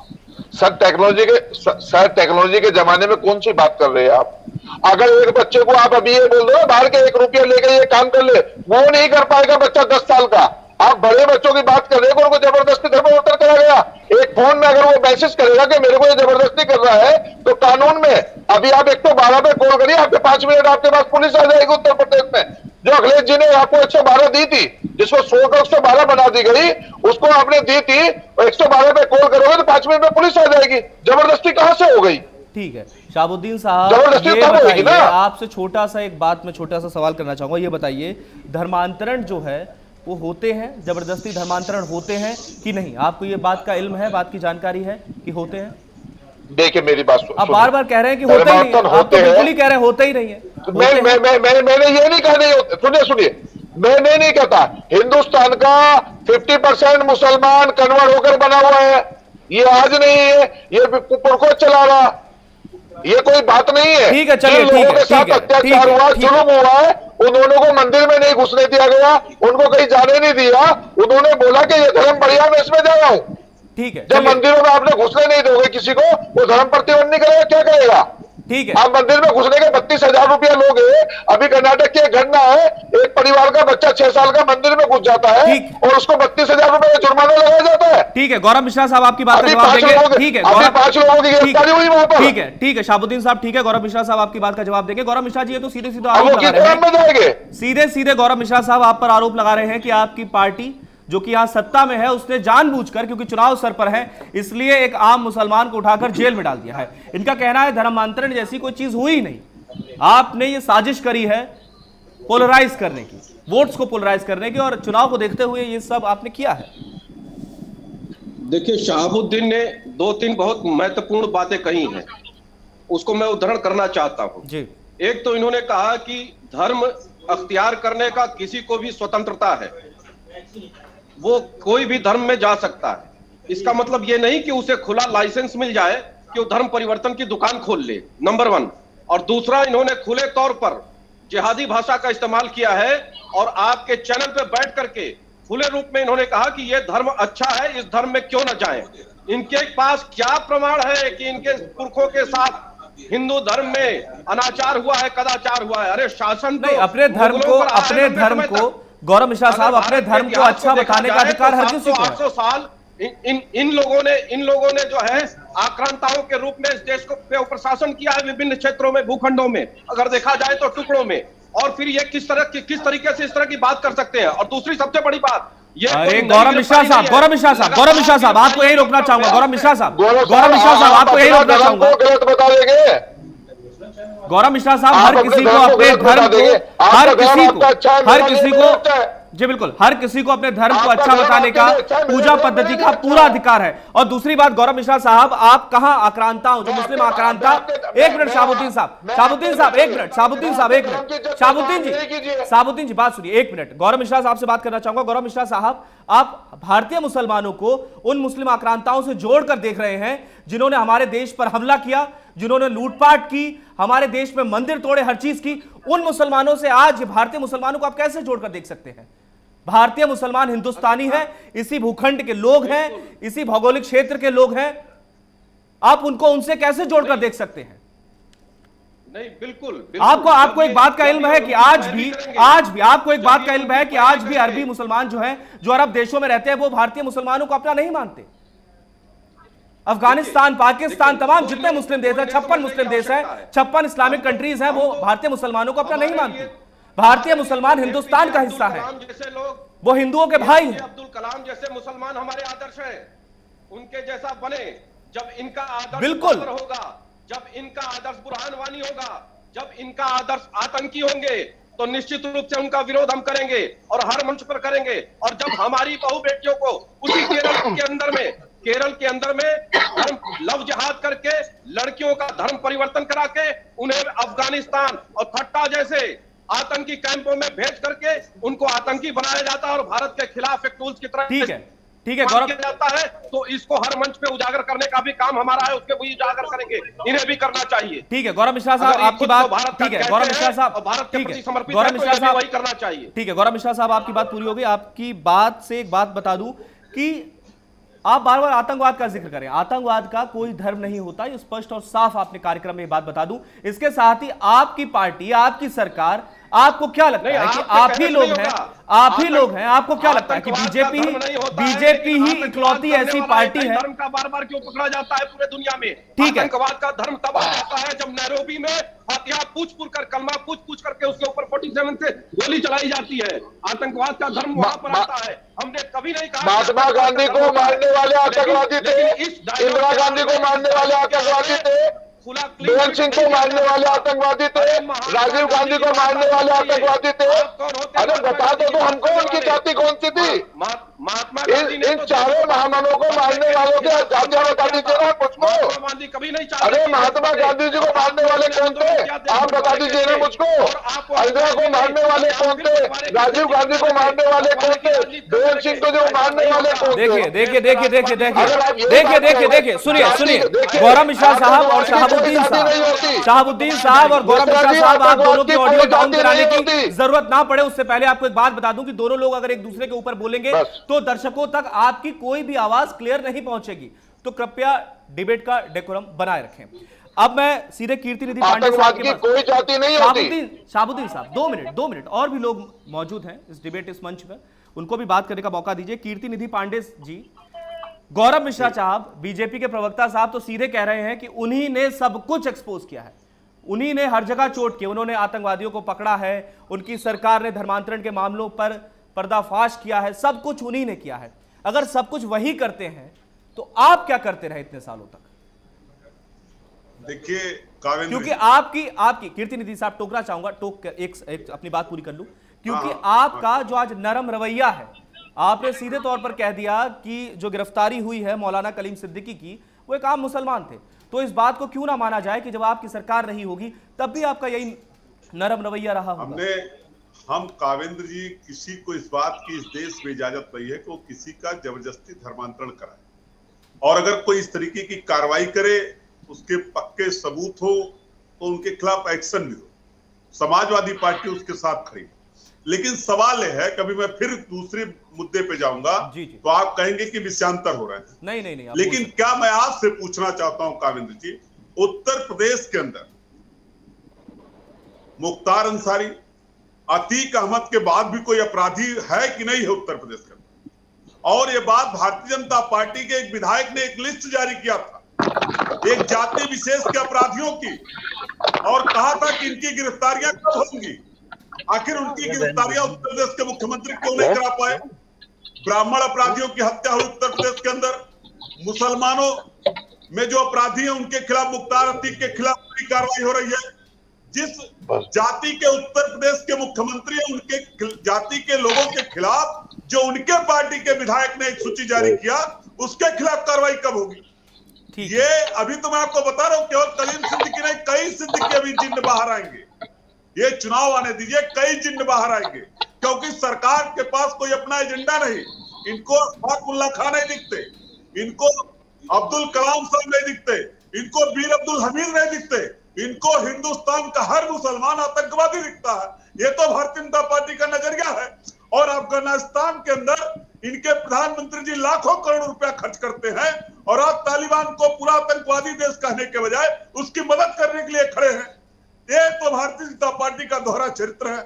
सर टेक्नोलॉजी के सर टेक्नोलॉजी के जमाने में कौन सी बात कर रहे हैं आप? अगर एक बच्चे को आप अभी ये बोल दो बाहर के एक रुपया लेके ये काम कर ले, वो नहीं कर पाएगा बच्चा दस साल का। आप बड़े बच्चों की बात कर रहे हो, उनको जबरदस्ती धर्मांतरण करा गया। एक फोन में अगर वो मैसेज करेगा कि मेरे को ये जबरदस्ती कर रहा है, तो कानून में अभी आप एक सौ बारह पे कॉल करिए, आपके पांच मिनट आपके पास पुलिस आ जाएगी उत्तर प्रदेश में। जो अखिलेश जी ने आपको एक सौ बारह दी थी, जिसको सौ का एक सौ बारह बना दी गई, उसको आपने दी थी, एक सौ बारह पे कॉल करोगे तो पांच मिनट में पुलिस आ जाएगी। जबरदस्ती कहां से हो गई? ठीक है शाहबुद्दीन साहब, ये बताइए, आपसे छोटा सा एक बात में छोटा सा सवाल करना चाहूंगा, ये बताइए धर्मांतरण जो है वो होते हैं, जबरदस्ती धर्मांतरण होते हैं कि नहीं? आपको ये बात का इल्म है, बात की जानकारी है कि होते हैं? देखिए मेरी बात सुनो, आप बार बार कह रहे हैं कि होते ही नहीं, आप तो बिल्कुल ही कह रहे हैं होते ही नहीं है। मैं मैं मैं मैं मैंने ये नहीं कहा नहीं होते। सुनिए सुनिए, मैंने नहीं कहता, हिंदुस्तान का पचास परसेंट मुसलमान कन्वर्ट होकर बना हुआ है, ये आज नहीं है, ये पुरखों चला रहा, ये कोई बात नहीं है। ठीक है, चलिए, लोगों के साथ अत्याचार हुआ, जुल्म हुआ है, उन्होंने को मंदिर में नहीं घुसने दिया गया, उनको कहीं जाने नहीं दिया, उन्होंने बोला कि ये धर्म बढ़िया, मैं इसमें जा रहा हूं। ठीक है, जब मंदिरों में आपने घुसने नहीं दोगे किसी को, वो धर्म प्रतिबंध नहीं करेगा, क्या करेगा? ठीक है। आप मंदिर में घुसने के बत्तीस हजार रुपया लोगे। अभी कर्नाटक की एक घटना है, एक परिवार का बच्चा छह साल का मंदिर में घुस जाता है और उसको बत्तीस हजार रुपए जुर्माना लगाया जाता है। ठीक है गौरव मिश्रा साहब, आपकी बात का जवाब देंगे। ठीक है गौरव, पांच लोगों की गिरफ्तारी हुई वहां पर। ठीक है ठीक है शहाबुद्दीन साहब, ठीक है गौरव मिश्रा साहब आपकी बात का जवाब देंगे। गौरव मिश्रा जी ये तो सीधे सीधे आरोप लगा रहे हैं, सीधे सीधे गौरव मिश्रा साहब आप पर आरोप लगा रहे हैं कि आपकी पार्टी जो कि यहां सत्ता में है उसने जानबूझकर, क्योंकि चुनाव सर पर है इसलिए एक आम मुसलमान को उठाकर जेल में डाल दिया है। इनका कहना है धर्मांतरण जैसी कोई चीज हुई नहीं, आपने ये साजिश करी है पोलराइज करने की, वोट्स को पोलराइज करने की, और चुनाव को देखते हुए ये सब आपने किया है। देखिए शहाबुद्दीन ने दो तीन बहुत महत्वपूर्ण बातें कही हैं, उसको मैं उद्धरण करना चाहता हूं जी। एक तो इन्होंने कहा कि धर्म अख्तियार करने का किसी को भी स्वतंत्रता है, वो कोई भी धर्म में जा सकता है। इसका मतलब ये नहीं कि उसे खुला लाइसेंस मिल जाए कि वो धर्म परिवर्तन की दुकान खोल ले, नंबर वन। और दूसरा, इन्होंने खुले तौर पर जिहादी भाषा का इस्तेमाल किया है और आपके चैनल पे बैठ करके खुले रूप में इन्होंने कहा कि यह धर्म अच्छा है, इस धर्म में क्यों न जाएं। इनके पास क्या प्रमाण है कि इनके पुरखों के साथ हिंदू धर्म में अनाचार हुआ है, कदाचार हुआ है? अरे शासन नहीं, अपने धर्म को अपने धर्म को गौरव मिश्रा साहब अपने धर्म को अच्छा बताने का अधिकार हर किसी को है। आठ सौ साल इन इन इन लोगों ने इन लोगों ने जो है आक्रांताओं के रूप में इस देश को पे ऊपर शासन किया है, विभिन्न क्षेत्रों में, भूखंडों में, अगर देखा जाए तो टुकड़ों में। और फिर ये किस तरह की किस तरीके से इस तरह की बात कर सकते हैं? और दूसरी सबसे बड़ी बात, ये गौरव मिश्रा साहब गौरव मिश्रा साहब गौरव मिश्रा साहब आपको यही रोकना चाहूंगा। गौरव मिश्रा साहब गौरव मिश्रा साहब आपको यही रोकना चाहूंगा। गौरव मिश्रा साहब हर किसी को अपने धर्म को हर किसी को हर किसी को जी बिल्कुल हर किसी को अपने धर्म को अच्छा बताने का, पूजा पद्धति का पूरा अधिकार है। और दूसरी बात गौरव मिश्रा साहब, आप कहां आक्रांता हो, जो मुस्लिम आक्रांता। एक मिनट शहाबुद्दीन साहब शहाबुद्दीन साहब एक मिनट शहाबुद्दीन साहब एक मिनट शहाबुद्दीन जी शहाबुद्दीन जी बात सुनिए एक मिनट। गौरव मिश्रा साहब से बात करना चाहूंगा। गौरव मिश्रा साहब, आप भारतीय मुसलमानों को उन मुस्लिम आक्रांताओं से जोड़कर देख रहे हैं जिन्होंने हमारे देश पर हमला किया, जिन्होंने लूटपाट की, हमारे देश में मंदिर तोड़े, हर चीज की। उन मुसलमानों से आज भारतीय मुसलमानों को आप कैसे जोड़कर देख सकते हैं? भारतीय मुसलमान हिंदुस्तानी है, इसी भूखंड के लोग हैं, इसी भौगोलिक क्षेत्र के लोग हैं, आप उनको उनसे कैसे जोड़कर देख सकते हैं? नहीं बिल्कुल, बिल्कुल आपको आपको एक बात का इल्म है कि आज भी आज भी आपको एक बात का इल्म है कि आज भी अरबी मुसलमान जो हैं, जो अरब देशों में रहते हैं, वो भारतीय मुसलमानों को अपना नहीं मानते। अफगानिस्तान, पाकिस्तान, तमाम जितने मुस्लिम देश हैं, छप्पन मुस्लिम देश हैं, छप्पन इस्लामिक कंट्रीज हैं, वो भारतीय मुसलमानों को अपना नहीं मानते। भारतीय मुसलमान हिंदुस्तान का हिस्सा है, वो हिंदुओं के भाई हैं। अब्दुल कलाम जैसे मुसलमान हमारे आदर्श हैं, उनके जैसा बने। जब इनका आदर्श बिल्कुल होगा, जब इनका आदर्श बुरहान वानी होगा, जब इनका आदर्श आतंकी होंगे, तो निश्चित रूप से उनका विरोध हम करेंगे और हर मंच पर करेंगे। और जब हमारी बहू बेटियों को उसी केरल के अंदर में केरल के अंदर में धर्म लव जिहाद करके लड़कियों का धर्म परिवर्तन करा के उन्हें अफगानिस्तान और थट्टा जैसे आतंकी कैंपों में भेज करके उनको आतंकी बनाया जाता है और भारत के खिलाफ एक टूल्स की तरह ठीक है ठीक है गौरव जाता है। तो इसको हर मंच पे उजागर करने का भी काम हमारा है, उसके भी उजागर करेंगे, इन्हें भी करना चाहिए। ठीक है गौरव मिश्रा साहब आपकी बात ठीक है गौरव मिश्रा साहब भारत के प्रति समर्पित गौरव मिश्रा साहब वही करना चाहिए। ठीक है गौरव मिश्रा साहब आपकी बात पूरी हो गई। आपकी बात से एक बात बता दूं कि आप बार बार आतंकवाद का जिक्र करें, आतंकवाद का कोई धर्म नहीं होता, ये स्पष्ट और साफ आपने कार्यक्रम में बात बता दूं। इसके साथ ही आपकी पार्टी, आपकी सरकार, आपको क्या लगता है कि आप ही लोग हैं आप ही लोग हैं आपको क्या लगता है कि बीजेपी ही बीजेपी ही इकलौती ऐसी पार्टी है? धर्म का बार बार क्यों पकड़ा जाता है पूरे दुनिया में? ठीक है, आतंकवाद का धर्म तब आ जाता है जब नैरोबी में फातिहा पूछ पूछ कर कलमा पूछ पूछ करके उसके ऊपर सैंतालीस से गोली चलाई जाती है। आतंकवाद का धर्म वहां पर आता है। हमने कभी नहीं कहा महात्मा गांधी को मारने वाले आतंकवादी थे, इंदिरा गांधी को मारने वाले आतंकवादी थे, बेन सिंह को मारने वाले आतंकवादी थे, राजीव गांधी को मारने वाले आतंकवादी थे। अरे बता दो तो हमको उनकी जाति कौन सी थी? महात्मा इन इन चारों महामानवों को मारने वालों के जातियां बता दीजिए ना मुझको। कभी नहीं अरे महात्मा गांधी जी को मारने वाले कौन थे आप बता दीजिए ना मुझको। इंदिरा को मारने वाले कौन थे? राजीव गांधी को मारने वाले कौन थे? बेन सिंह को जो मारने वाले कौन थे? देखिए देखिए देखिए देखिए देखिए देखिए देखिए देखिए सुनिए सुनिए गौरव मिश्रा साहब और शहाबुद्दीन साहब शहाबुद्दीन साहब और गौरव मिश्रा साहब, आप दोनों की ऑडियो डाउन कराने की जरूरत ना पड़े उससे पहले आपको एक बात बता दूं कि दोनों लोग अगर एक दूसरे के ऊपर बोलेंगे तो दर्शकों तक आपकी कोई भी आवाज क्लियर नहीं पहुंचेगी। तो कृपया डिबेट का डेकोरम बनाए रखें। अब मैं सीधे कीर्ति निधि पांडे आतंकवाद की कोई जाति नहीं होती। शाहबुद्दीन शाहबुद्दीन साहब दो मिनट दो मिनट और भी लोग मौजूद हैं इस डिबेट इस मंच पर, उनको भी बात करने का मौका दीजिए। कीर्ति निधि पांडे जी, गौरव मिश्रा साहब बीजेपी के प्रवक्ता साहब तो सीधे कह रहे हैं कि उन्हीं ने सब कुछ एक्सपोज किया है, उन्हीं ने हर जगह चोट की, उन्होंने आतंकवादियों को पकड़ा है, उनकी सरकार ने धर्मांतरण के मामलों पर पर्दाफाश किया है, सब कुछ उन्हीं ने किया है। अगर सब कुछ वही करते हैं तो आप क्या करते रहे इतने सालों तक? देखिए क्योंकि आपकी आपकी कीर्ति निधि साहब टोकना चाहूंगा, टोक एक, एक अपनी बात पूरी कर लूं, क्योंकि हाँ, आपका हाँ। जो आज नरम रवैया है, आपने सीधे तौर पर कह दिया कि जो गिरफ्तारी हुई है मौलाना कलीम सिद्दीकी की, वो एक आम मुसलमान थे। तो इस बात को क्यों ना माना जाए कि जब आपकी सरकार नहीं होगी तब भी आपका यही नरम रवैया रहा होगा? हमने हम कावेंद्र जी किसी को इस बात की इस देश में इजाजत नहीं है कि वो किसी का जबरदस्ती धर्मांतरण कराए, और अगर कोई इस तरीके की कार्रवाई करे, उसके पक्के सबूत हो तो उनके खिलाफ एक्शन भी हो। समाजवादी पार्टी उसके साथ खड़ी। लेकिन सवाल यह है, कभी मैं फिर दूसरे मुद्दे पे जाऊंगा तो आप कहेंगे कि विषयांतर हो रहे हैं। नहीं नहीं नहीं, लेकिन क्या मैं आपसे पूछना चाहता हूं काविंद्र जी, उत्तर प्रदेश के अंदर मुख्तार अंसारी, अतीक अहमद के बाद भी कोई अपराधी है कि नहीं है उत्तर प्रदेश के अंदर? और ये बात भारतीय जनता पार्टी के एक विधायक ने एक लिस्ट जारी किया था एक जाति विशेष के अपराधियों की, और कहा था कि इनकी गिरफ्तारियां कब होंगी। आखिर उनकी गिरफ्तारियां उत्तर प्रदेश के मुख्यमंत्री क्यों नहीं करा पाए? ब्राह्मण अपराधियों की हत्या हुई उत्तर प्रदेश के अंदर, मुसलमानों में जो अपराधी हैं उनके खिलाफ, मुख्तार अतीक के खिलाफ बड़ी कार्रवाई हो रही है। जिस जाति के उत्तर प्रदेश के मुख्यमंत्री हैं, उनके जाति के लोगों के खिलाफ जो उनके पार्टी के विधायक ने एक सूची जारी किया, उसके खिलाफ कार्रवाई कब होगी? ये अभी तो मैं आपको बता रहा हूं, केवल कलीम सिद्दीकी नहीं, कई सिद्दीकी अभी जिन्न बाहर आएंगे। ये चुनाव आने दीजिए, कई जिन्न बाहर आएंगे, क्योंकि सरकार के पास कोई अपना एजेंडा नहीं। इनको अशफाकुल्लाह खान नहीं दिखते, इनको अब्दुल कलाम साहब नहीं दिखते, इनको वीर अब्दुल हमीद नहीं दिखते, इनको हिंदुस्तान का हर मुसलमान आतंकवादी दिखता है। ये तो भारतीय जनता पार्टी का नजरिया है। और अफगानिस्तान के अंदर इनके प्रधानमंत्री जी लाखों करोड़ रुपया खर्च करते हैं, और आप तालिबान को पूरा आतंकवादी देश कहने के बजाय उसकी मदद करने के लिए खड़े हैं। ये तो भारतीय जनता पार्टी का दोहरा चरित्र है।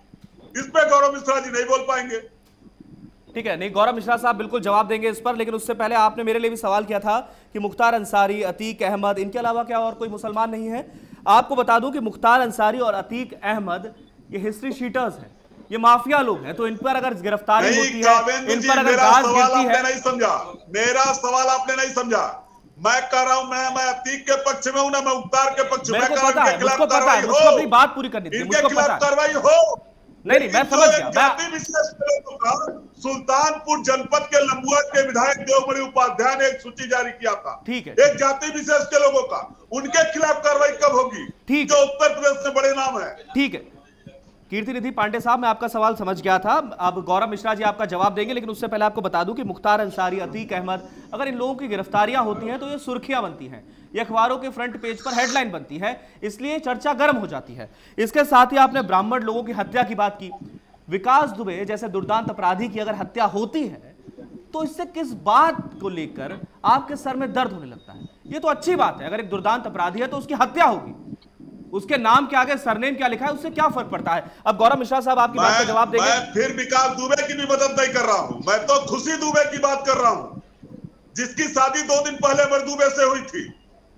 इस पे गौरव मिश्रा जी नहीं बोल पाएंगे। ठीक है, नहीं गौरव मिश्रा साहब बिल्कुल जवाब देंगे इस पर, लेकिन उससे पहले आपने मेरे लिए भी सवाल किया था कि मुख्तार अंसारी, अतीक अहमद, इनके अलावा क्या और कोई मुसलमान नहीं है? आपको बता दूं कि मुख्तार अंसारी और अतीक अहमद ये हिस्ट्री शीटर्स हैं, ये माफिया लोग हैं। तो इन पर अगर गिरफ्तारी होती है, इन पर अगर गाज गिरती है। नहीं समझा मेरा सवाल, आपने नहीं समझा। मैं कह रहा हूं, मैं मैं अतीक के पक्ष में हूं ना मैं मुख्तार के पक्ष में। मेरे को पता है, मुझको पता है, मुझको अपनी बात पूरी करनी थी, मुझको पता है कार्रवाई हो। नहीं नहीं मैं समझ गया। जाति विशेष के लोगों का सुल्तानपुर जनपद के लंबुआ के विधायक देवमणि उपाध्याय ने एक सूची जारी किया था। ठीक है, एक जाति विशेष के लोगों का, उनके खिलाफ कार्रवाई कब होगी? ठीक, जो उत्तर प्रदेश में बड़े नाम है। ठीक है कीर्ति निधि पांडे साहब, मैं आपका सवाल समझ गया था। अब गौरव मिश्रा जी आपका जवाब देंगे, लेकिन उससे पहले आपको बता दूं कि मुख्तार अंसारी, अतीक अहमद, अगर इन लोगों की गिरफ्तारियां होती हैं तो ये सुर्खियां बनती हैं, ये अखबारों के फ्रंट पेज पर हेडलाइन बनती है, इसलिए चर्चा गर्म हो जाती है। इसके साथ ही आपने ब्राह्मण लोगों की हत्या की बात की। विकास दुबे जैसे दुर्दांत अपराधी की अगर हत्या होती है तो इससे किस बात को लेकर आपके सर में दर्द होने लगता है? ये तो अच्छी बात है, अगर एक दुर्दांत अपराधी है तो उसकी हत्या होगी, उसके नाम के आगे सरनेम क्या लिखा है उससे क्या फर्क पड़ता है? अब गौरव मिश्रा साहब आपकी बात का जवाब देंगे। मैं फिर विकास दुबे की भी मदद नहीं कर रहा हूं, मैं तो खुशी दुबे की बात कर रहा हूं, जिसकी शादी दो दिन पहले मरदुबे से हुई थी।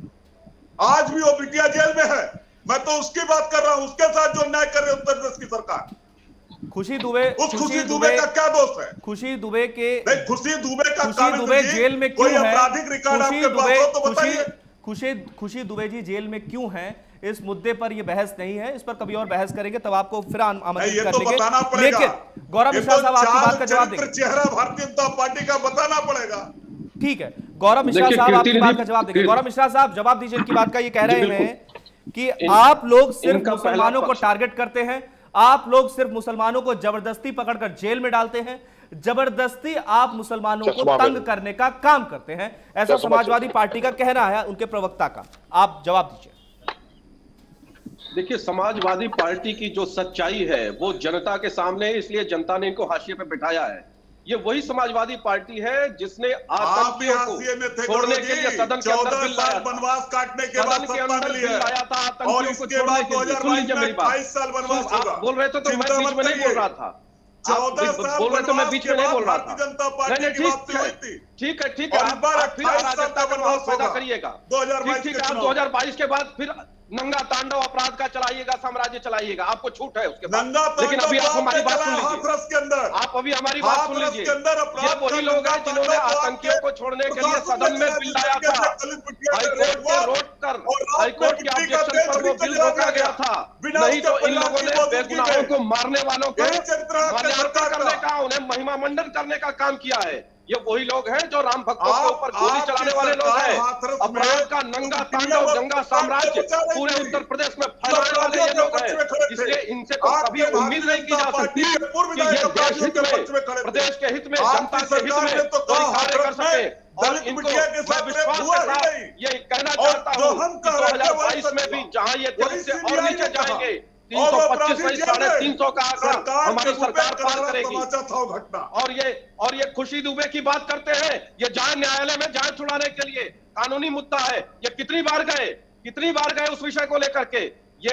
आज भी वो बिटिया जेल में है, मैं तो उसकी बात कर रहा हूं, उसके साथ जो अन्याय कर रही है उत्तर प्रदेश की सरकार। खुशी दुबे, उस खुशी दुबे का क्या दोष है? खुशी दुबे के नहीं, खुशी दुबे का खुशी दुबे जेल में क्यों है? आपराधिक रिकॉर्ड आपके पास हो तो बताइए। खुशी खुशी दुबे जी जेल में क्यों है? इस मुद्दे पर ये बहस नहीं है, इस पर कभी और बहस करेंगे, तब आपको फिर आमंत्रित कर लेंगे। लेकिन गौरव मिश्रा साहब आपकी बात का जवाब देंगे। चेहरा भारतीय जनता पार्टी का बताना पड़ेगा। ठीक है, गौरव मिश्रा साहब आपकी बात का जवाब देंगे। गौरव मिश्रा साहब जवाब दीजिए इनकी बात का। ये कह रहे हैं कि आप लोग सिर्फ मुसलमानों को टारगेट करते हैं, आप लोग सिर्फ मुसलमानों को जबरदस्ती पकड़कर जेल में डालते हैं, जबरदस्ती आप मुसलमानों को तंग करने का काम करते हैं, ऐसा समाजवादी पार्टी का कहना है, उनके प्रवक्ता का। आप जवाब दीजिए। देखिए, समाजवादी पार्टी की जो सच्चाई है वो जनता के सामने है, इसलिए जनता ने इनको हाशिए पे बिठाया है। ये वही समाजवादी पार्टी है जिसने आप भी आतंकियों हाशिए में थे को छोड़ने गौरव के लिए जी। सदन के अंदर चौदह बिल साल लाया था। वनवास काटने के बाद सदन के सत्ता अंदर मिली बिल है लाया था और आतंकियों को इसके छोड़ने बाद के दो लिए। हजार सुन बाईस लीजिए में मेरी बात। अट्ठाईस साल वनवास सुन, होगा। आप बोल रहे थे तो मैं चिंता बीच मत में नहीं बोल करिए। रहा था। चौदह आप साल बोल रहे तो मैं वनवास बीच के में नहीं बाद बोल रहा भारतीय था। जनता नहीं पार्टी नहीं की ठीक वापसी हुई थी ठीक है ठीक है और इस आप बार आप फिर अट्ठाईस साल अराजकता का का माहौल वनवास पैदा होगा करिएगा। दो हजार बाईस ठीक के ठीक है, आप चुनाव। दो हजार बाईस के बाद फिर नंगा तांडव अपराध का चलाइएगा, साम्राज्य चलाइएगा, आपको छूट है उसके बाद। नंगा लेकिन अभी तांडव आप हमारी बात सुन चलाया लीजिए। हाथरस के अंदर। आप अभी हमारी बात सुन हाथरस लीजिए। के अंदर ये अपराध वही का लोग हैं नंगा जिन्होंने तांडव आतंकियों को छोड़ने के लिए प्रशासन सदन में ने बिल चलाया, लाया जिस था। तरीके से दलित बिटिया पे हाईकोर्ट रेप के हुआ रोक कर और रात में हाईकोर्ट के मिट्टी का ऑब्जेक्शन तेल पर वो खरीद बिल के जला रोका दिया गया था। बिना नहीं उसके तो इन परिवार लोगों की ने मौजूदगी बेगुनाहों में। को मारने वालों को यही चरित्र है आपके मर्यादित सरकार करने का। का, उन्हें महिमा मंडन करने का काम किया है। ये वही लोग हैं जो राम भक्तों के आप- ऊपर गोली आपकी चलाने वाले लोग सरकार हैं। हाथरस में अपराध का नंगा तांडव, गंगा साम्राज्य पूरे उत्तर प्रदेश में फैलाने वाले ये लोग हैं। इसलिए इनसे तो कभी उम्मीद नहीं की जा सकती कि ये देश हित में, प्रदेश के हित में, जनता के हित में कोई कार्य कर सके। और इनको मैं विश्वास के साथ ये कहना चाहता हूँ कि दो हजार बाईस में भी जहां ये देश से और नीचे जाएंगे, तीन सौ पच्चीस नहीं साढ़े तीन सौ का आंकड़ा हमारी सरकार पार करेगी। घटना और ये और ये खुशी दुबे की बात करते हैं, ये जाए न्यायालय में जान छुड़ाने के लिए कानूनी मुद्दा है। ये कितनी बार गए कितनी बार गए उस विषय को लेकर के। ये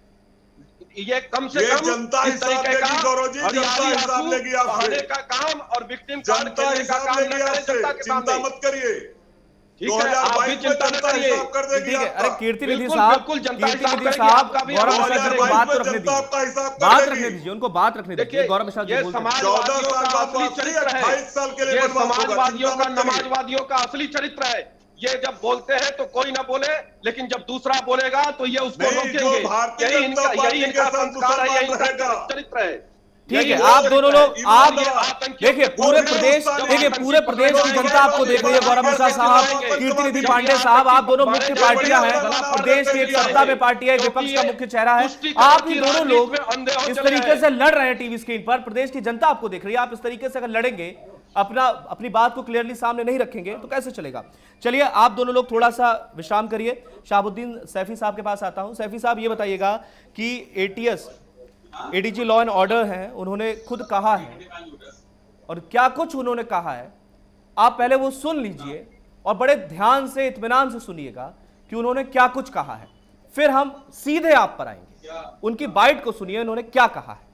ये कम से ये कम जनता इस हिसाब तरीके का लेगी गौरव जी, जनता हरियाली हिसाब आंसू लेगी आपसे। बहाने का काम और विक्टिम कार्ड जनता खेलने का हिसाब काम न लेगी करें आपसे, जनता के चिंता सामने। मत करिए। ठीक है, आप भी चिंता न करिए। कर देगी ठीक है। आपका। अरे कीर्ति निधि बिल्कुल, साहब, बिल्कुल जनता कीर्ति हिसाब निधि करेगी, साहब, आपका भी गौरव हिसाब मिश्रा जी करेगी। को बात तो जनता रखने दीजिए, आपका हिसाब बात करेगी। रखने दीजिए, उनको बात रखने दीजिए। देखिए, गौरव मिश्रा जी ये बोलते हैं। समाजवादियों चौदह का साल असली बाद चरित्र है। अट्ठाईस साल के लिए ये वनवास होगा, समाजवादियों चिंता का, मत करिए। नमाजवादियों का असली चरित्र है। ये जब बोलते हैं तो कोई ना बोले, लेकिन जब दूसरा बोलेगा तो ये उसको नहीं, रोकेंगे। जो भारतीय यही जनता इनका पार्टी यही के इनका साथ संस्कार है, यही मुसलमान इनका रहेगा। चरित्र है। ठीक यही है, वो आप चरित्र दोनों है। लोग ईमान आप ये आतंकियों देखिए, को पूरे छोड़ दें, प्रदेश जब देखिए आतंकी पूरे प्रदेश की पकड़े जनता आपको देख रही है। गौरव मिश्रा साहब, कीर्ति निधि पांडे साहब, आप दोनों मुख्य पार्टियां हैं। प्रदेश की एक सत्ता में पार्टी है, विपक्ष का मुख्य चेहरा है। आप ही दोनों लोग इस तरीके से लड़ रहे हैं टीवी स्क्रीन पर, प्रदेश की जनता आपको देख रही है। आप इस तरीके से अगर लड़ेंगे, अपना अपनी बात को क्लियरली सामने नहीं रखेंगे तो कैसे चलेगा। चलिए, आप दोनों लोग थोड़ा सा विश्राम करिए। शाहबुद्दीन सैफी साहब के पास आता हूं। सैफी साहब, ये बताइएगा कि ATS ADG law and order हैं, उन्होंने खुद कहा है और क्या कुछ उन्होंने कहा है, आप पहले वो सुन लीजिए और बड़े ध्यान से, इत्मीनान से सुनिएगा कि उन्होंने क्या कुछ कहा है। फिर हम सीधे आप पर आएंगे। उनकी बाइट को सुनिए, उन्होंने क्या कहा है।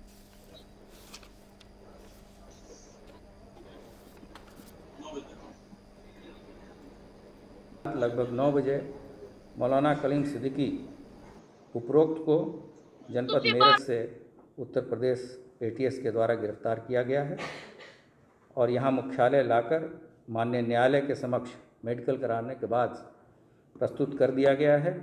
लगभग नौ बजे मौलाना कलीम सिद्दीकी उपरोक्त को जनपद मेरठ से उत्तर प्रदेश एटीएस के द्वारा गिरफ्तार किया गया है और यहाँ मुख्यालय लाकर माननीय न्यायालय के समक्ष मेडिकल कराने के बाद प्रस्तुत कर दिया गया है।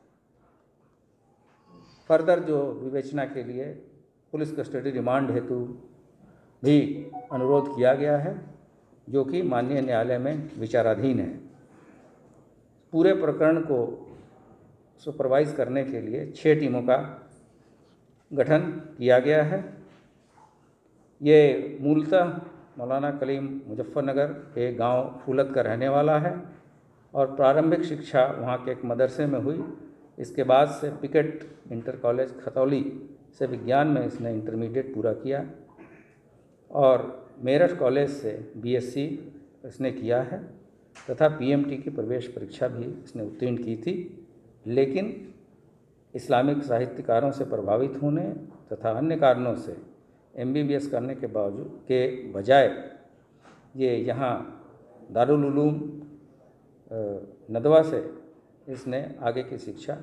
फर्दर जो विवेचना के लिए पुलिस कस्टडी रिमांड हेतु भी अनुरोध किया गया है, जो कि माननीय न्यायालय में विचाराधीन है। पूरे प्रकरण को सुपरवाइज करने के लिए छः टीमों का गठन किया गया है। ये मूलतः मौलाना कलीम मुजफ्फरनगर के गांव फूलत का रहने वाला है और प्रारंभिक शिक्षा वहाँ के एक मदरसे में हुई। इसके बाद से पिकेट इंटर कॉलेज खतौली से विज्ञान में इसने इंटरमीडिएट पूरा किया और मेरठ कॉलेज से बीएससी इसने किया है तथा पीएमटी की प्रवेश परीक्षा भी इसने उत्तीर्ण की थी, लेकिन इस्लामिक साहित्यकारों से प्रभावित होने तथा अन्य कारणों से एमबीबीएस करने के बावजूद के बजाय ये यहाँ दारुल उलूम नदवा से इसने आगे की शिक्षा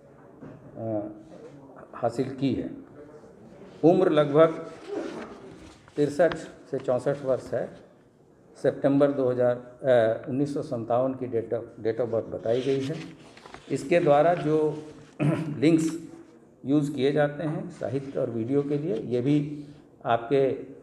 हासिल की है। उम्र लगभग तिरसठ से चौंसठ वर्ष है। सितंबर दो हज़ार उन्नीस सौ सत्तावन की date of date of birth बताई गई है। इसके द्वारा जो लिंक्स यूज़ किए जाते हैं साहित्य और वीडियो के लिए, ये भी आपके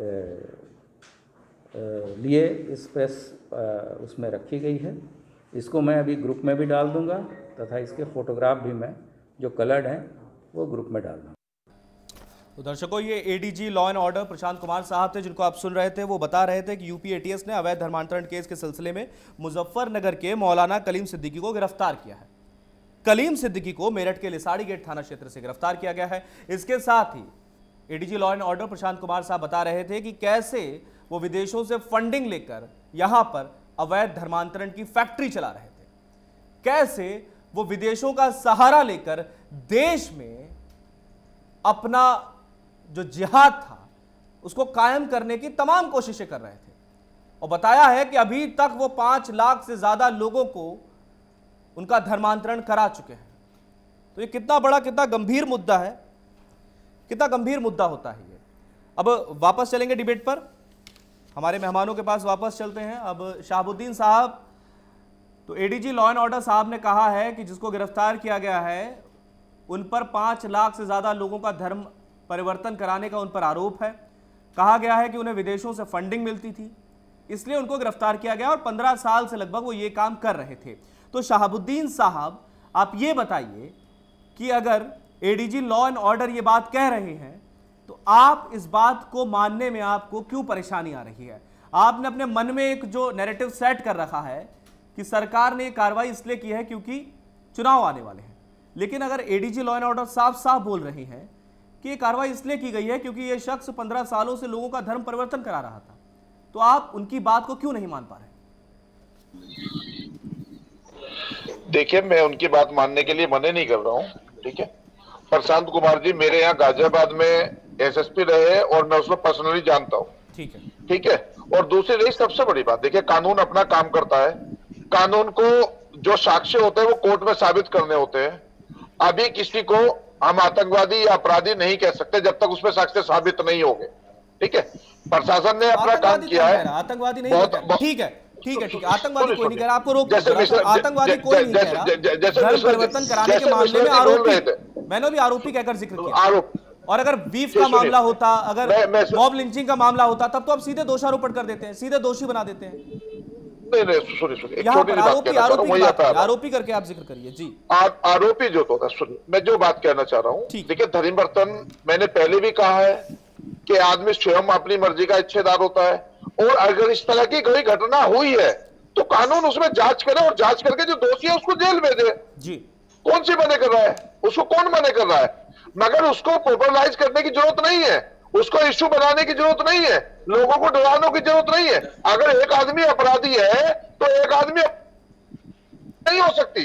लिए स्पेस उसमें रखी गई है। इसको मैं अभी ग्रुप में भी डाल दूंगा तथा इसके फोटोग्राफ भी मैं जो कलर्ड हैं वो ग्रुप में डाल दूँगा। तो दर्शकों, ये ADG law and order Prashant Kumar साहब थे, जिनको आप सुन रहे थे। वो बता रहे थे कि यूपी एटीएस ने अवैध धर्मांतरण केस के सिलसिले में मुजफ्फरनगर के मौलाना कलीम सिद्दीकी को गिरफ्तार किया है। कलीम सिद्दीकी को मेरठ के लिसाड़ी गेट थाना क्षेत्र से गिरफ्तार किया गया है। इसके साथ ही ADG law and order Prashant Kumar साहब बता रहे थे कि कैसे वो विदेशों से फंडिंग लेकर यहां पर अवैध धर्मांतरण की फैक्ट्री चला रहे थे, कैसे वो विदेशों का सहारा लेकर देश में अपना जो जिहाद था उसको कायम करने की तमाम कोशिशें कर रहे थे, और बताया है कि अभी तक वो पांच लाख से ज्यादा लोगों को उनका धर्मांतरण करा चुके हैं। तो ये कितना बड़ा, कितना गंभीर मुद्दा है, कितना गंभीर मुद्दा होता है ये। अब वापस चलेंगे डिबेट पर, हमारे मेहमानों के पास वापस चलते हैं। अब शहाबुद्दीन साहब, तो एडीजी लॉ एंड ऑर्डर साहब ने कहा है कि जिसको गिरफ्तार किया गया है उन पर पांच लाख से ज्यादा लोगों का धर्म परिवर्तन कराने का उन पर आरोप है। कहा गया है कि उन्हें विदेशों से फंडिंग मिलती थी, इसलिए उनको गिरफ्तार किया गया और पंद्रह साल से लगभग वो ये काम कर रहे थे। तो शहाबुद्दीन साहब, आप ये बताइए कि अगर एडीजी लॉ एंड ऑर्डर ये बात कह रहे हैं तो आप इस बात को मानने में आपको क्यों परेशानी आ रही है? आपने अपने मन में एक जो नैरेटिव सेट कर रखा है कि सरकार ने ये कार्रवाई इसलिए की है क्योंकि चुनाव आने वाले हैं, लेकिन अगर एडीजी लॉ एंड ऑर्डर साफ साफ बोल रहे हैं कि ये कार्रवाई इसलिए की गई है क्योंकि ये शख्स पंद्रह सालों से लोगों का धर्म परिवर्तन करा रहा था, तो आप उनकी बात को क्यों नहीं मान पा रहे? देखिए, मैं उनकी बात मानने के लिए मना नहीं कर रहा हूं, ठीक है। प्रशांत कुमार जी मेरे यहाँ गाजियाबाद में एसएसपी रहे और मैं उसको पर्सनली जानता हूँ, ठीक है, ठीक है। और दूसरी रही सबसे बड़ी बात, देखिए कानून अपना काम करता है, कानून को जो साक्ष्य होते हैं वो कोर्ट में साबित करने होते हैं। अभी किसी को हम आतंकवादी या अपराधी नहीं कह सकते जब तक उसमें साक्ष्य साबित नहीं होंगे, ठीक है। प्रशासन ने अपना काम किया है, आतंकवादी नहीं, ठीक है ठीक है ठीक है, आतंकवादी कोई नहीं कह रहा, आपको रोक आतंकवादी कोई नहीं कह रहा, धर्म परिवर्तन कराने के मामले में आरोपी, मैंने भी आरोपी कहकर जिक्र किया आरोप। और अगर बीफ का मामला होता, अगर मॉब लिंचिंग का मामला होता, तब तो आप सीधे दोषारोपण कर देते हैं, सीधे दोषी बना देते हैं। नहीं नहीं सुनिए सुनिए, यहाँ पर आरोपी आरोपी आरोपी करके आप जिक्र करिए जी। आरोपी जो होता है, सुनिए मैं जो बात कहना चाह रहा हूँ, देखिए धर्मांतरण मैंने पहले भी कहा है कि आदमी स्वयं अपनी मर्जी का इच्छेदार होता है, और अगर इस तरह की कोई घटना हुई है तो कानून उसमें जांच करे और जांच करके जो दोषी है उसको जेल भेजे जी। कौन सी मने कर रहा है? उसको कौन मने कर रहा है? मगर उसको पॉपुलराइज करने की जरूरत नहीं है, उसको इश्यू बनाने की जरूरत नहीं है, लोगों को डराने की जरूरत नहीं है। अगर एक आदमी अपराधी है तो एक आदमी नहीं हो सकती,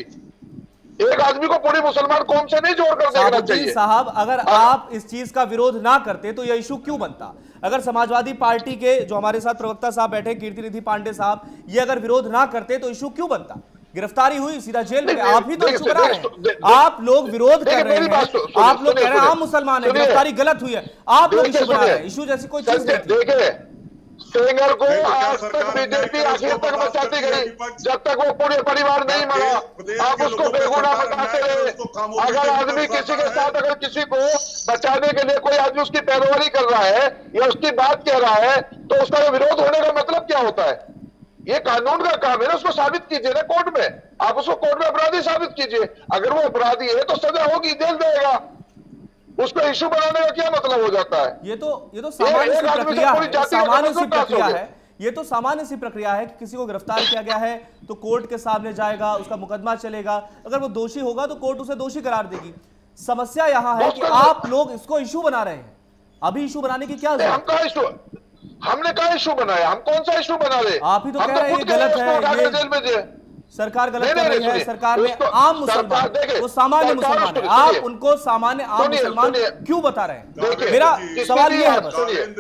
एक आदमी को पूरी मुसलमान कौम से नहीं जोड़कर देखना चाहिए। साहब, अगर आप इस चीज का विरोध ना करते तो यह इशू क्यों बनता? अगर समाजवादी पार्टी के जो हमारे साथ प्रवक्ता साहब बैठे, कीर्ति निधि पांडे साहब, ये अगर विरोध ना करते तो इशू क्यों बनता? गिरफ्तारी हुई, सीधा जेल में, आप ही तो इशू करा रहे हैं, आप लोग विरोध कर रहे हैं, आप लोग कह रहे हैं आम मुसलमान है, गिरफ्तारी गलत हुई है, आप लोग इशू बना रहे हैं। इशू जैसी कोई चीज नहीं। सेंगर को आज तक बीजेपी आखिर तक बचाती गई, जब तक वो पूरे परिवार नहीं मरा, आप उसको बेगुनाह बताते रहे। अगर आदमी किसी के साथ, अगर किसी को बचाने के लिए कोई आदमी उसकी पैरवारी कर रहा है या उसकी बात कह रहा है तो उसका विरोध होने का मतलब क्या होता है? ये कानून का काम है ना, उसको साबित कीजिए ना कोर्ट में, आप उसको कोर्ट में अपराधी साबित कीजिए। अगर वो अपराधी है तो सजा होगी, जेल जाएगा, उसको इशू बनाने का क्या मतलब हो जाता है? ये तो ये तो सामान्य सी प्रक्रिया है, सामान्य सी प्रक्रिया है, ये तो सामान्य सी प्रक्रिया है कि किसी को गिरफ्तार किया गया है तो कोर्ट के सामने जाएगा, उसका मुकदमा चलेगा, अगर वो दोषी होगा तो कोर्ट उसे दोषी करार देगी। समस्या यहाँ है कि आप लोग इसको इशू बना रहे हैं। अभी इशू बनाने की क्या जरूरत? हम कहा इशू, हमने कहा इशू बनाया, हम कौन सा इशू बना रहे? आप ही तो कह रहे हैं गलत है, जेल में सरकार गलत कर रही है, सरकार ने आम मुसलमान, वो सामान्य मुसलमान है, आप उनको सामान्य आम मुसलमान क्यों बता रहे हैं? मेरा सवाल ये है,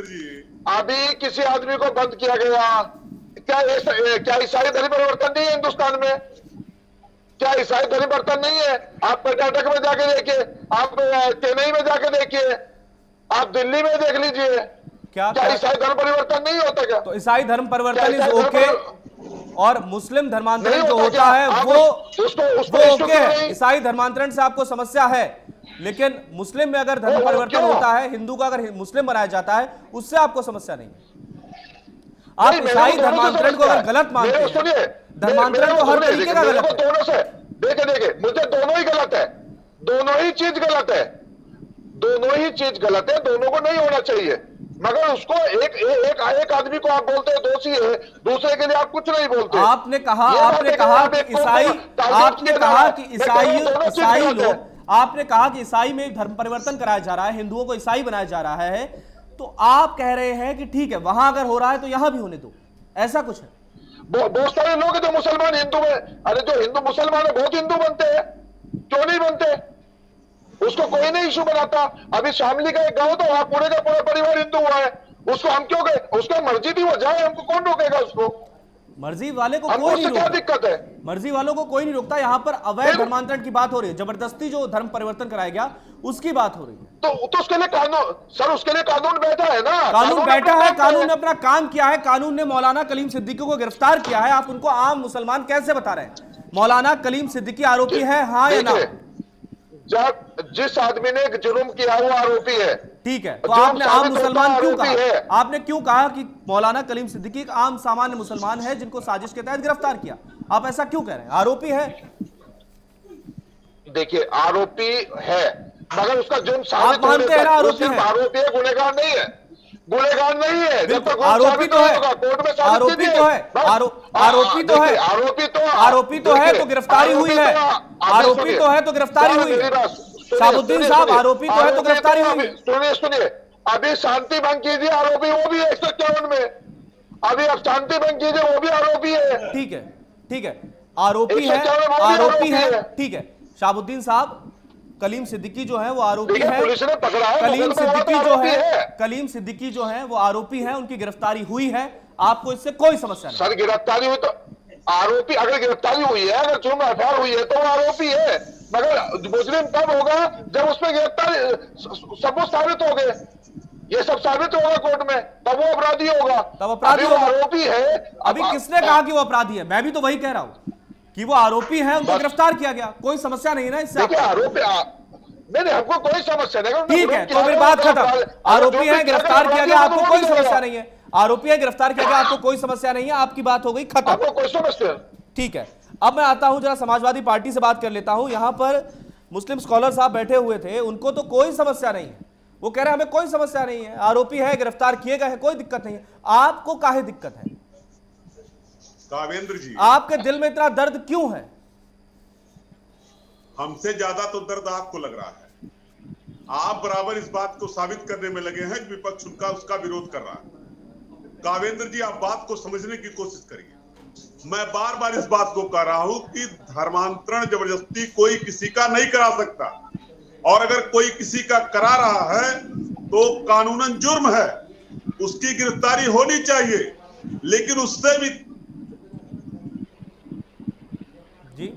अभी किसी आदमी को बंद किया गया, क्या क्या ईसाई धर्म परिवर्तन नहीं है हिंदुस्तान में? क्या ईसाई धर्म परिवर्तन नहीं है? आप कर्नाटक में जाके देखिए, आप चेन्नई में जाके देखिए, आप दिल्ली में देख लीजिए, क्या क्या ईसाई धर्म परिवर्तन नहीं होता क्या? तो ईसाई धर्म परिवर्तन इज ओके, और मुस्लिम धर्मांतरण जो होता है वो वो ओके है। ईसाई धर्मांतरण से आपको समस्या है, लेकिन मुस्लिम में अगर धर्म परिवर्तन होता है, हिंदू का अगर मुस्लिम बनाया जाता है, उससे आपको समस्या नहीं है। आप ईसाई धर्मांतरण को अगर गलत मानते हैं, धर्मांतरण तो हर तरीके का गलत है। दोनों से देखे देखे मुझे दोनों ही गलत है, दोनों ही चीज गलत है, दोनों ही चीज गलत है, दोनों को नहीं होना चाहिए। मगर उसको एक एक एक आदमी को आप बोलते हैं दोषी है, दूसरे के लिए आप कुछ नहीं बोलते। आपने कहा आपने कहा कि ईसाई आपने कहा कि ईसाई ईसाई लोग आपने कहा कि ईसाई में धर्म परिवर्तन कराया जा रहा है, हिंदुओं को ईसाई बनाया जा रहा है, तो आप कह रहे हैं कि ठीक है वहां अगर हो रहा है तो यहां भी होने दो, ऐसा कुछ है? बहुत सारे लोग हैं जो मुसलमान हिंदू में, अरे जो हिंदू मुसलमान है बहुत हिंदू बनते हैं, क्यों नहीं बनते? उसको कोई नहीं इशू बनाता। अभी शामली का एक गांव तो वहां पूरे का पूरा परिवार हिंदू हुआ है, उसको हम क्यों गए? उसका मर्जी थी वो जाए, हमको कौन रोकेगा उसको? मर्जी वाले को हमको कोई नहीं उससे क्या रोकता, दिक्कत है? मर्जी वालों को कोई नहीं रोकता। यहाँ पर अवैध धर्मांतरण की बात हो रही है, जबरदस्ती जो धर्म परिवर्तन कराया गया उसकी बात हो रही है। तो, तो उसके लिए कानून, सर उसके लिए कानून बैठा है ना, कानून बैठा है, कानून ने अपना काम किया है, कानून ने मौलाना कलीम सिद्दीकी को गिरफ्तार किया है। आप उनको आम मुसलमान कैसे बता रहे हैं? मौलाना कलीम सिद्दीकी आरोपी है, हाँ या ना? जब जिस आदमी ने जुर्म किया वो आरोपी है, ठीक है, तो आपने आम मुसलमान क्यों कहा? आपने क्यों कहा कि मौलाना कलीम सिद्दीकी एक आम सामान्य मुसलमान है जिनको साजिश के तहत गिरफ्तार किया? आप ऐसा क्यों कह रहे हैं? आरोपी है। देखिए आरोपी है मगर उसका जुर्म आप मानते हैं आरोपी है? आरोपी है, गुनहगार नहीं है, गुनहगार नहीं है। जब तक आरोपी तो है, कोर्ट में आरोपी तो है, आरोपी तो है, आरोपी तो आरोपी तो है तो गिरफ्तारी हुई है, आरोपी तो है तो गिरफ्तारी हुई है। शहाबुद्दीन साहब आरोपी तो है तो गिरफ्तारी हुई। सुनिए सुनिए, अभी शांति भंग कीजिए, आरोपी वो भी है एक सौ इक्यावन में, अभी अब शांति भंग कीजिए, वो भी आरोपी है। ठीक है ठीक है, आरोपी है, आरोपी है, ठीक है। शहाबुद्दीन साहब, कलीम सिद्दीकी जो है वो आरोपी है, पुलिस ने पकड़ा है, कलीम सिद्दीकी जो है कलीम सिद्दीकी जो है वो आरोपी है, उनकी गिरफ्तारी हुई है, आपको इससे कोई समस्या नहीं? सर गिरफ्तारी हुई तो आरोपी, अगर गिरफ्तारी हुई है, अगर जुर्म एफ आई आर हुई है तो वो आरोपी है, मगर मुजरिम तब होगा जब उसमें गिरफ्तारी सबूत साबित हो गए, ये सब साबित होगा कोर्ट में, तब वो अपराधी होगा। तब अपराधी होगा, आरोपी है। अभी किसने कहा कि वो अपराधी है? मैं भी तो वही कह रहा हूं कि वो आरोपी है, उनको गिरफ्तार किया गया, कोई समस्या नहीं है ना इससे? देखिए आरोपी नहीं नहीं, हमको कोई समस्या नहीं। ठीक है, तो फिर बात खत्म। आरोपी है, गिरफ्तार किया गया, आपको कोई समस्या नहीं है। आरोपी है, गिरफ्तार किया गया, आपको कोई समस्या नहीं है, आपकी बात हो गई खत्म, आपको कोई समस्या। ठीक है, अब मैं आता हूं जरा समाजवादी पार्टी से बात कर लेता हूं। यहां पर मुस्लिम स्कॉलर साहब बैठे हुए थे, उनको तो कोई समस्या नहीं है, वो कह रहे हैं हमें कोई समस्या नहीं है, आरोपी है, गिरफ्तार किए गए हैं, कोई दिक्कत नहीं है। आपको काहे दिक्कत है? कावेंद्र जी, आपके दिल में इतना दर्द क्यों है? हमसे ज्यादा तो दर्द आपको लग रहा है। आप बराबर इस बात को साबित करने में लगे हैं कि विपक्ष उनका उसका विरोध कर रहा है। कावेंद्र जी, आप बात को समझने की कोशिश करिए। मैं बार बार इस बात को कह रहा हूं कि धर्मांतरण जबरदस्ती कोई किसी का नहीं करा सकता, और अगर कोई किसी का करा रहा है तो कानूनन जुर्म है, उसकी गिरफ्तारी होनी चाहिए। लेकिन उससे भी जी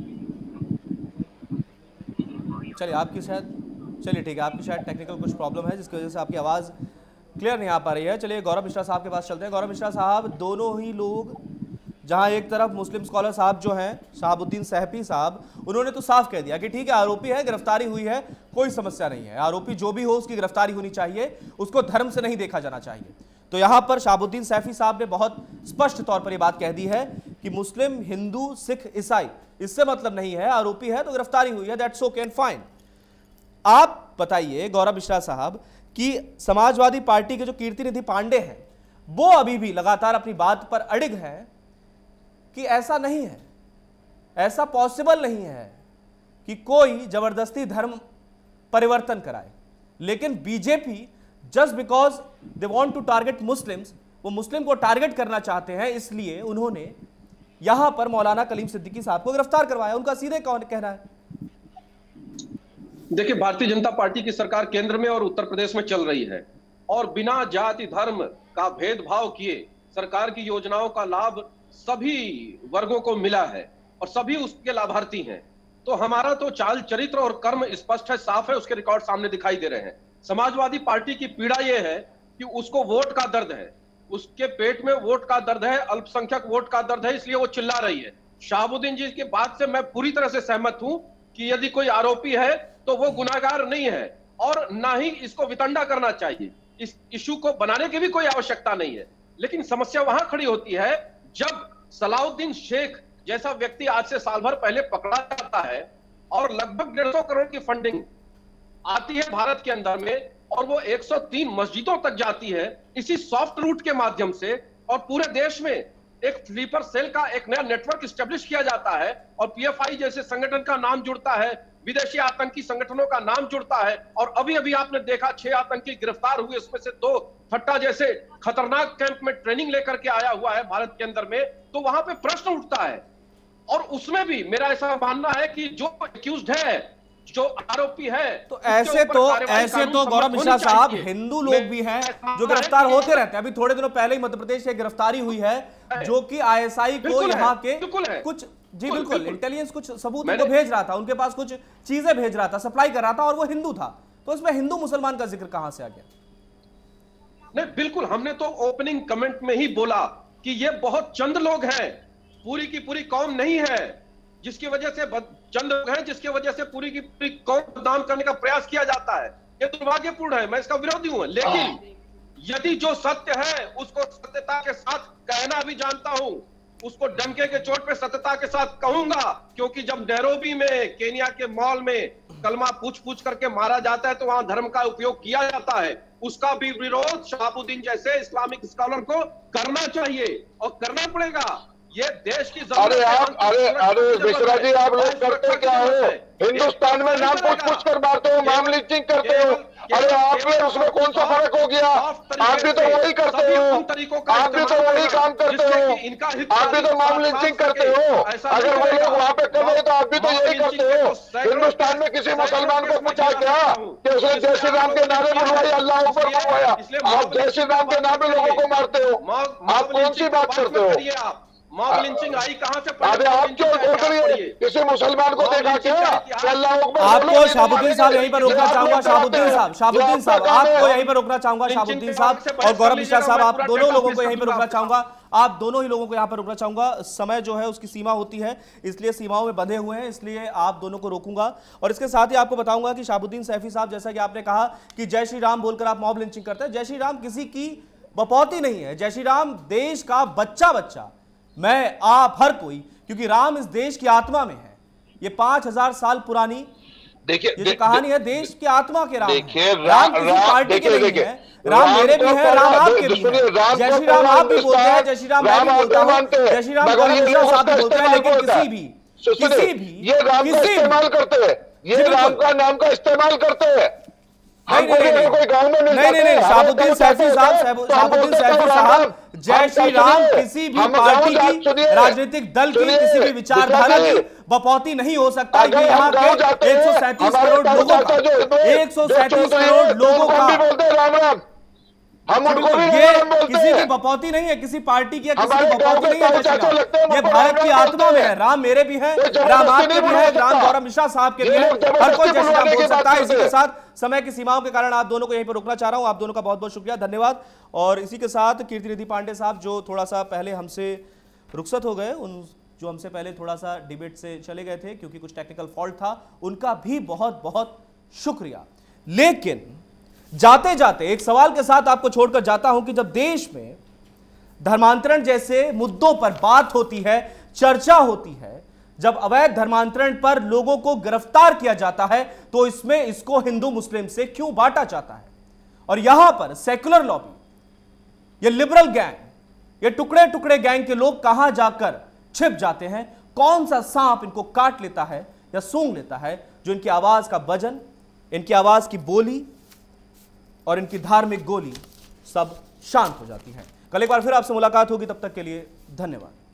चलिए, आपकी शायद चलिए ठीक है, आपकी शायद टेक्निकल कुछ प्रॉब्लम है जिसकी वजह से आपकी आवाज़ क्लियर नहीं आ पा रही है। चलिए गौरव मिश्रा साहब के पास चलते हैं। गौरव मिश्रा साहब, दोनों ही लोग, जहां एक तरफ मुस्लिम स्कॉलर साहब जो हैं शहाबुद्दीन सहफी साहब, उन्होंने तो साफ कह दिया कि ठीक है आरोपी है, गिरफ्तारी हुई है, कोई समस्या नहीं है, आरोपी जो भी हो उसकी गिरफ्तारी होनी चाहिए, उसको धर्म से नहीं देखा जाना चाहिए। तो यहां पर शहाबुद्दीन सहफी साहब ने बहुत स्पष्ट तौर पर यह बात कह दी है कि मुस्लिम, हिंदू, सिख, ईसाई, इससे मतलब नहीं है, आरोपी है तो गिरफ्तारी हुई है, दैट्स ओके एंड फाइन। आप बताइए गौरव मिश्रा साहब कि समाजवादी पार्टी के जो कीर्तिनिधि पांडे हैं वो अभी भी लगातार अपनी बात पर अड़िग है कि ऐसा नहीं है, ऐसा पॉसिबल नहीं है कि कोई जबरदस्ती धर्म परिवर्तन कराए। लेकिन BJP just because they want to target Muslims, वो मुस्लिम को टारगेट करना चाहते हैं, इसलिए उन्होंने यहां पर मौलाना कलीम सिद्दीकी साहब को गिरफ्तार करवाया। उनका सीधे कौन कहना है? देखिए, भारतीय जनता पार्टी की सरकार केंद्र में और उत्तर प्रदेश में चल रही है, और बिना जाति धर्म का भेदभाव किए सरकार की योजनाओं का लाभ सभी वर्गों को मिला है और सभी उसके लाभार्थी हैं। तो हमारा तो चाल चरित्र और कर्म स्पष्ट है, साफ है, उसके रिकॉर्ड सामने दिखाई दे रहे हैं। समाजवादी पार्टी की पीड़ा यह है कि उसको वोट का दर्द है, उसके पेट में वोट का दर्द है, अल्पसंख्यक वोट का दर्द है, इसलिए वो चिल्ला रही है। शहाबुद्दीन जी की बात से मैं पूरी तरह से सहमत हूं कि यदि कोई आरोपी है तो वो गुनाहगार नहीं है, और ना ही इसको वितंडा करना चाहिए। इस इशू को बनाने की भी कोई आवश्यकता नहीं है। लेकिन समस्या वहां खड़ी होती है जब सलाउद्दीन शेख जैसा व्यक्ति आज से साल भर पहले पकड़ा जाता है और लगभग डेढ़ सौ करोड़ की फंडिंग आती है भारत के अंदर में, और वो एक सौ तीन मस्जिदों तक जाती है इसी सॉफ्ट रूट के माध्यम से, और पूरे देश में एक स्लीपर सेल का एक नया नेटवर्क स्टेब्लिश किया जाता है और पीएफआई जैसे संगठन का नाम जुड़ता है, विदेशी आतंकी संगठनों का नाम जुड़ता है। और अभी अभी आपने देखा छह आतंकी गिरफ्तार हुए, उसमें से दो फट्टा जैसे खतरनाक कैंप में ट्रेनिंग लेकर के आया हुआ है भारत के अंदर में, तो वहां पे प्रश्न उठता है। और उसमें भी मेरा ऐसा मानना है कि जो अक्यूज्ड है, जो आरोपी है, तो ऐसे तो ऐसे तो गौरव मिश्रा साहब हिंदू लोग भी हैं जो गिरफ्तार होते रहते हैं। अभी थोड़े दिनों पहले ही मध्य प्रदेश से गिरफ्तारी हुई है जो कि आईएसआई को यहाँ के कुछ जी बिल्कुल इंटेलिजेंस कुछ सबूत को भेज रहा था, उनके पास कुछ चीजें भेज रहा था, सप्लाई कर रहा था, और वो हिंदू था। तो इसमें हिंदू मुसलमान का जिक्र कहां से आ गया? नहीं, बिल्कुल, हमने तो ओपनिंग कमेंट में ही बोला कि ये बहुत चंद लोग हैं, पूरी की पूरी कौम नहीं है, जिसकी वजह से चंद लोग हैं जिसकी वजह से पूरी की पूरी कौम बदनाम करने का प्रयास किया जाता है। ये दुर्भाग्यपूर्ण है, मैं इसका विरोधी हूं। लेकिन यदि जो सत्य है उसको सत्यता के साथ कहना भी जानता हूं, उसको डंके के चोट पे सत्यता के साथ कहूंगा, क्योंकि जब नैरोबी में, केनिया के मॉल में कलमा पूछ पूछ करके मारा जाता है तो वहां धर्म का उपयोग किया जाता है। उसका भी विरोध शहाबुद्दीन जैसे इस्लामिक स्कॉलर को करना चाहिए और करना पड़ेगा। ये देश की अरे आप अरे अरे मिश्रा जी, आप लोग करते क्या हो? हिंदुस्तान में नाम पूछ पूछ कर मारते हो, नाम लीचिंग करते हो। अरे आप में उसमें कौन सा फर्क हो गया? आप भी तो वही करते हो, आप भी तो वही काम करते हो, आप भी तो नाम लीचिंग करते हो। अगर वो लोग वहां पे कर रहे तो आप भी तो यही करते हो। हिंदुस्तान में किसी मुसलमान को पूछा क्या कि उसने जय श्री राम के नारे बुलवाए, अल्लाह ऊपर बुलवाया? आप जय श्री राम के नाम पे लोगों को मारते हो, आप कौन सी बात करते हो? मॉब लिंचिंग आई कहां से? अरे आप क्यों देख रही है? किसी मुसलमान को देखा क्या? आपको शाहबुद्दीन साहब यहीं पर रोकना चाहूंगा। शाहबुद्दीन साहब शाहबुद्दीन साहब आपको यहीं पर रोकना चाहूंगा। शाहबुद्दीन साहब और गौरव मिश्रा साहब, आप दोनों लोगों को यहीं पर रोकना चाहूंगा। आप दोनों ही लोगों को यहां पर रोकना चाहूंगा। समय जो है उसकी सीमा होती है, इसलिए सीमाओं में बंधे हुए हैं, इसलिए आप दोनों को रोकूंगा। और इसके साथ ही आपको बताऊंगा कि शाहबुद्दीन सैफी साहब, जैसा कि आपने कहा कि जय श्री राम बोलकर आप मॉब लिंचिंग करते हैं, जय श्री राम किसी की बपौती नहीं है। जय श्री राम देश का बच्चा बच्चा, मैं, आप, हर कोई, क्योंकि राम इस देश की आत्मा में है। ये पांच हजार साल पुरानी देखिए ये जो कहानी है देश की आत्मा के राम देखिए, राम किसी पार्टी के नहीं है। राम मेरे भी है, राम आपके भी है। जय श्री राम आप भी बोलते हैं, जय श्री राम मैं भी बोलता हूं, जय श्री राम गौरव मिश्रा साहब भी बोलते हैं। लेकिन किसी भी किसी भी ये राम का इस्तेमाल करते हैं, ये राम का नाम का इस्तेमाल करते हैं। नहीं नहीं नहीं कोई गांव में नहीं नहीं नहीं शाहबुद्दीन सैफी साहब शाहबुद्दीन सैफी साहब जय श्री राम किसी भी पार्टी की, राजनीतिक दल की, किसी भी विचारधारा की बपौती नहीं हो सकता। ये यहाँ के एक सौ सैंतीस करोड़ लोगों का एक सौ सैंतीस करोड़ लोगों का हम उनको भी ये किसी की बपौती नहीं है, किसी पार्टी की, किसी की बपौती नहीं है। ये भारत की आत्मा में है। राम मेरे भी है, राम आपके भी है, राम गौरव मिश्रा साहब के भी है, हर कोई जय श्री राम बोल सकता है। इसी के साथ समय की सीमाओं के कारण आप दोनों को यहीं पर रोकना चाह रहा हूं। आप दोनों का बहुत बहुत शुक्रिया, धन्यवाद। और इसी के साथ कीर्ति निधि पांडे साहब जो थोड़ा सा पहले हमसे रुखसत हो गए, उन जो हमसे पहले थोड़ा सा डिबेट से चले गए थे क्योंकि कुछ टेक्निकल फॉल्ट था, उनका भी बहुत बहुत शुक्रिया। लेकिन जाते जाते एक सवाल के साथ आपको छोड़कर जाता हूं कि जब देश में धर्मांतरण जैसे मुद्दों पर बात होती है, चर्चा होती है, जब अवैध धर्मांतरण पर लोगों को गिरफ्तार किया जाता है, तो इसमें इसको हिंदू मुस्लिम से क्यों बांटा जाता है? और यहां पर सेकुलर लॉबी, ये लिबरल गैंग, ये टुकड़े टुकड़े गैंग के लोग कहां जाकर छिप जाते हैं? कौन सा सांप इनको काट लेता है या सूंघ लेता है जो इनकी आवाज का वजन, इनकी आवाज की बोली और इनकी धार्मिक गोली सब शांत हो जाती है। कल एक बार फिर आपसे मुलाकात होगी, तब तक के लिए धन्यवाद।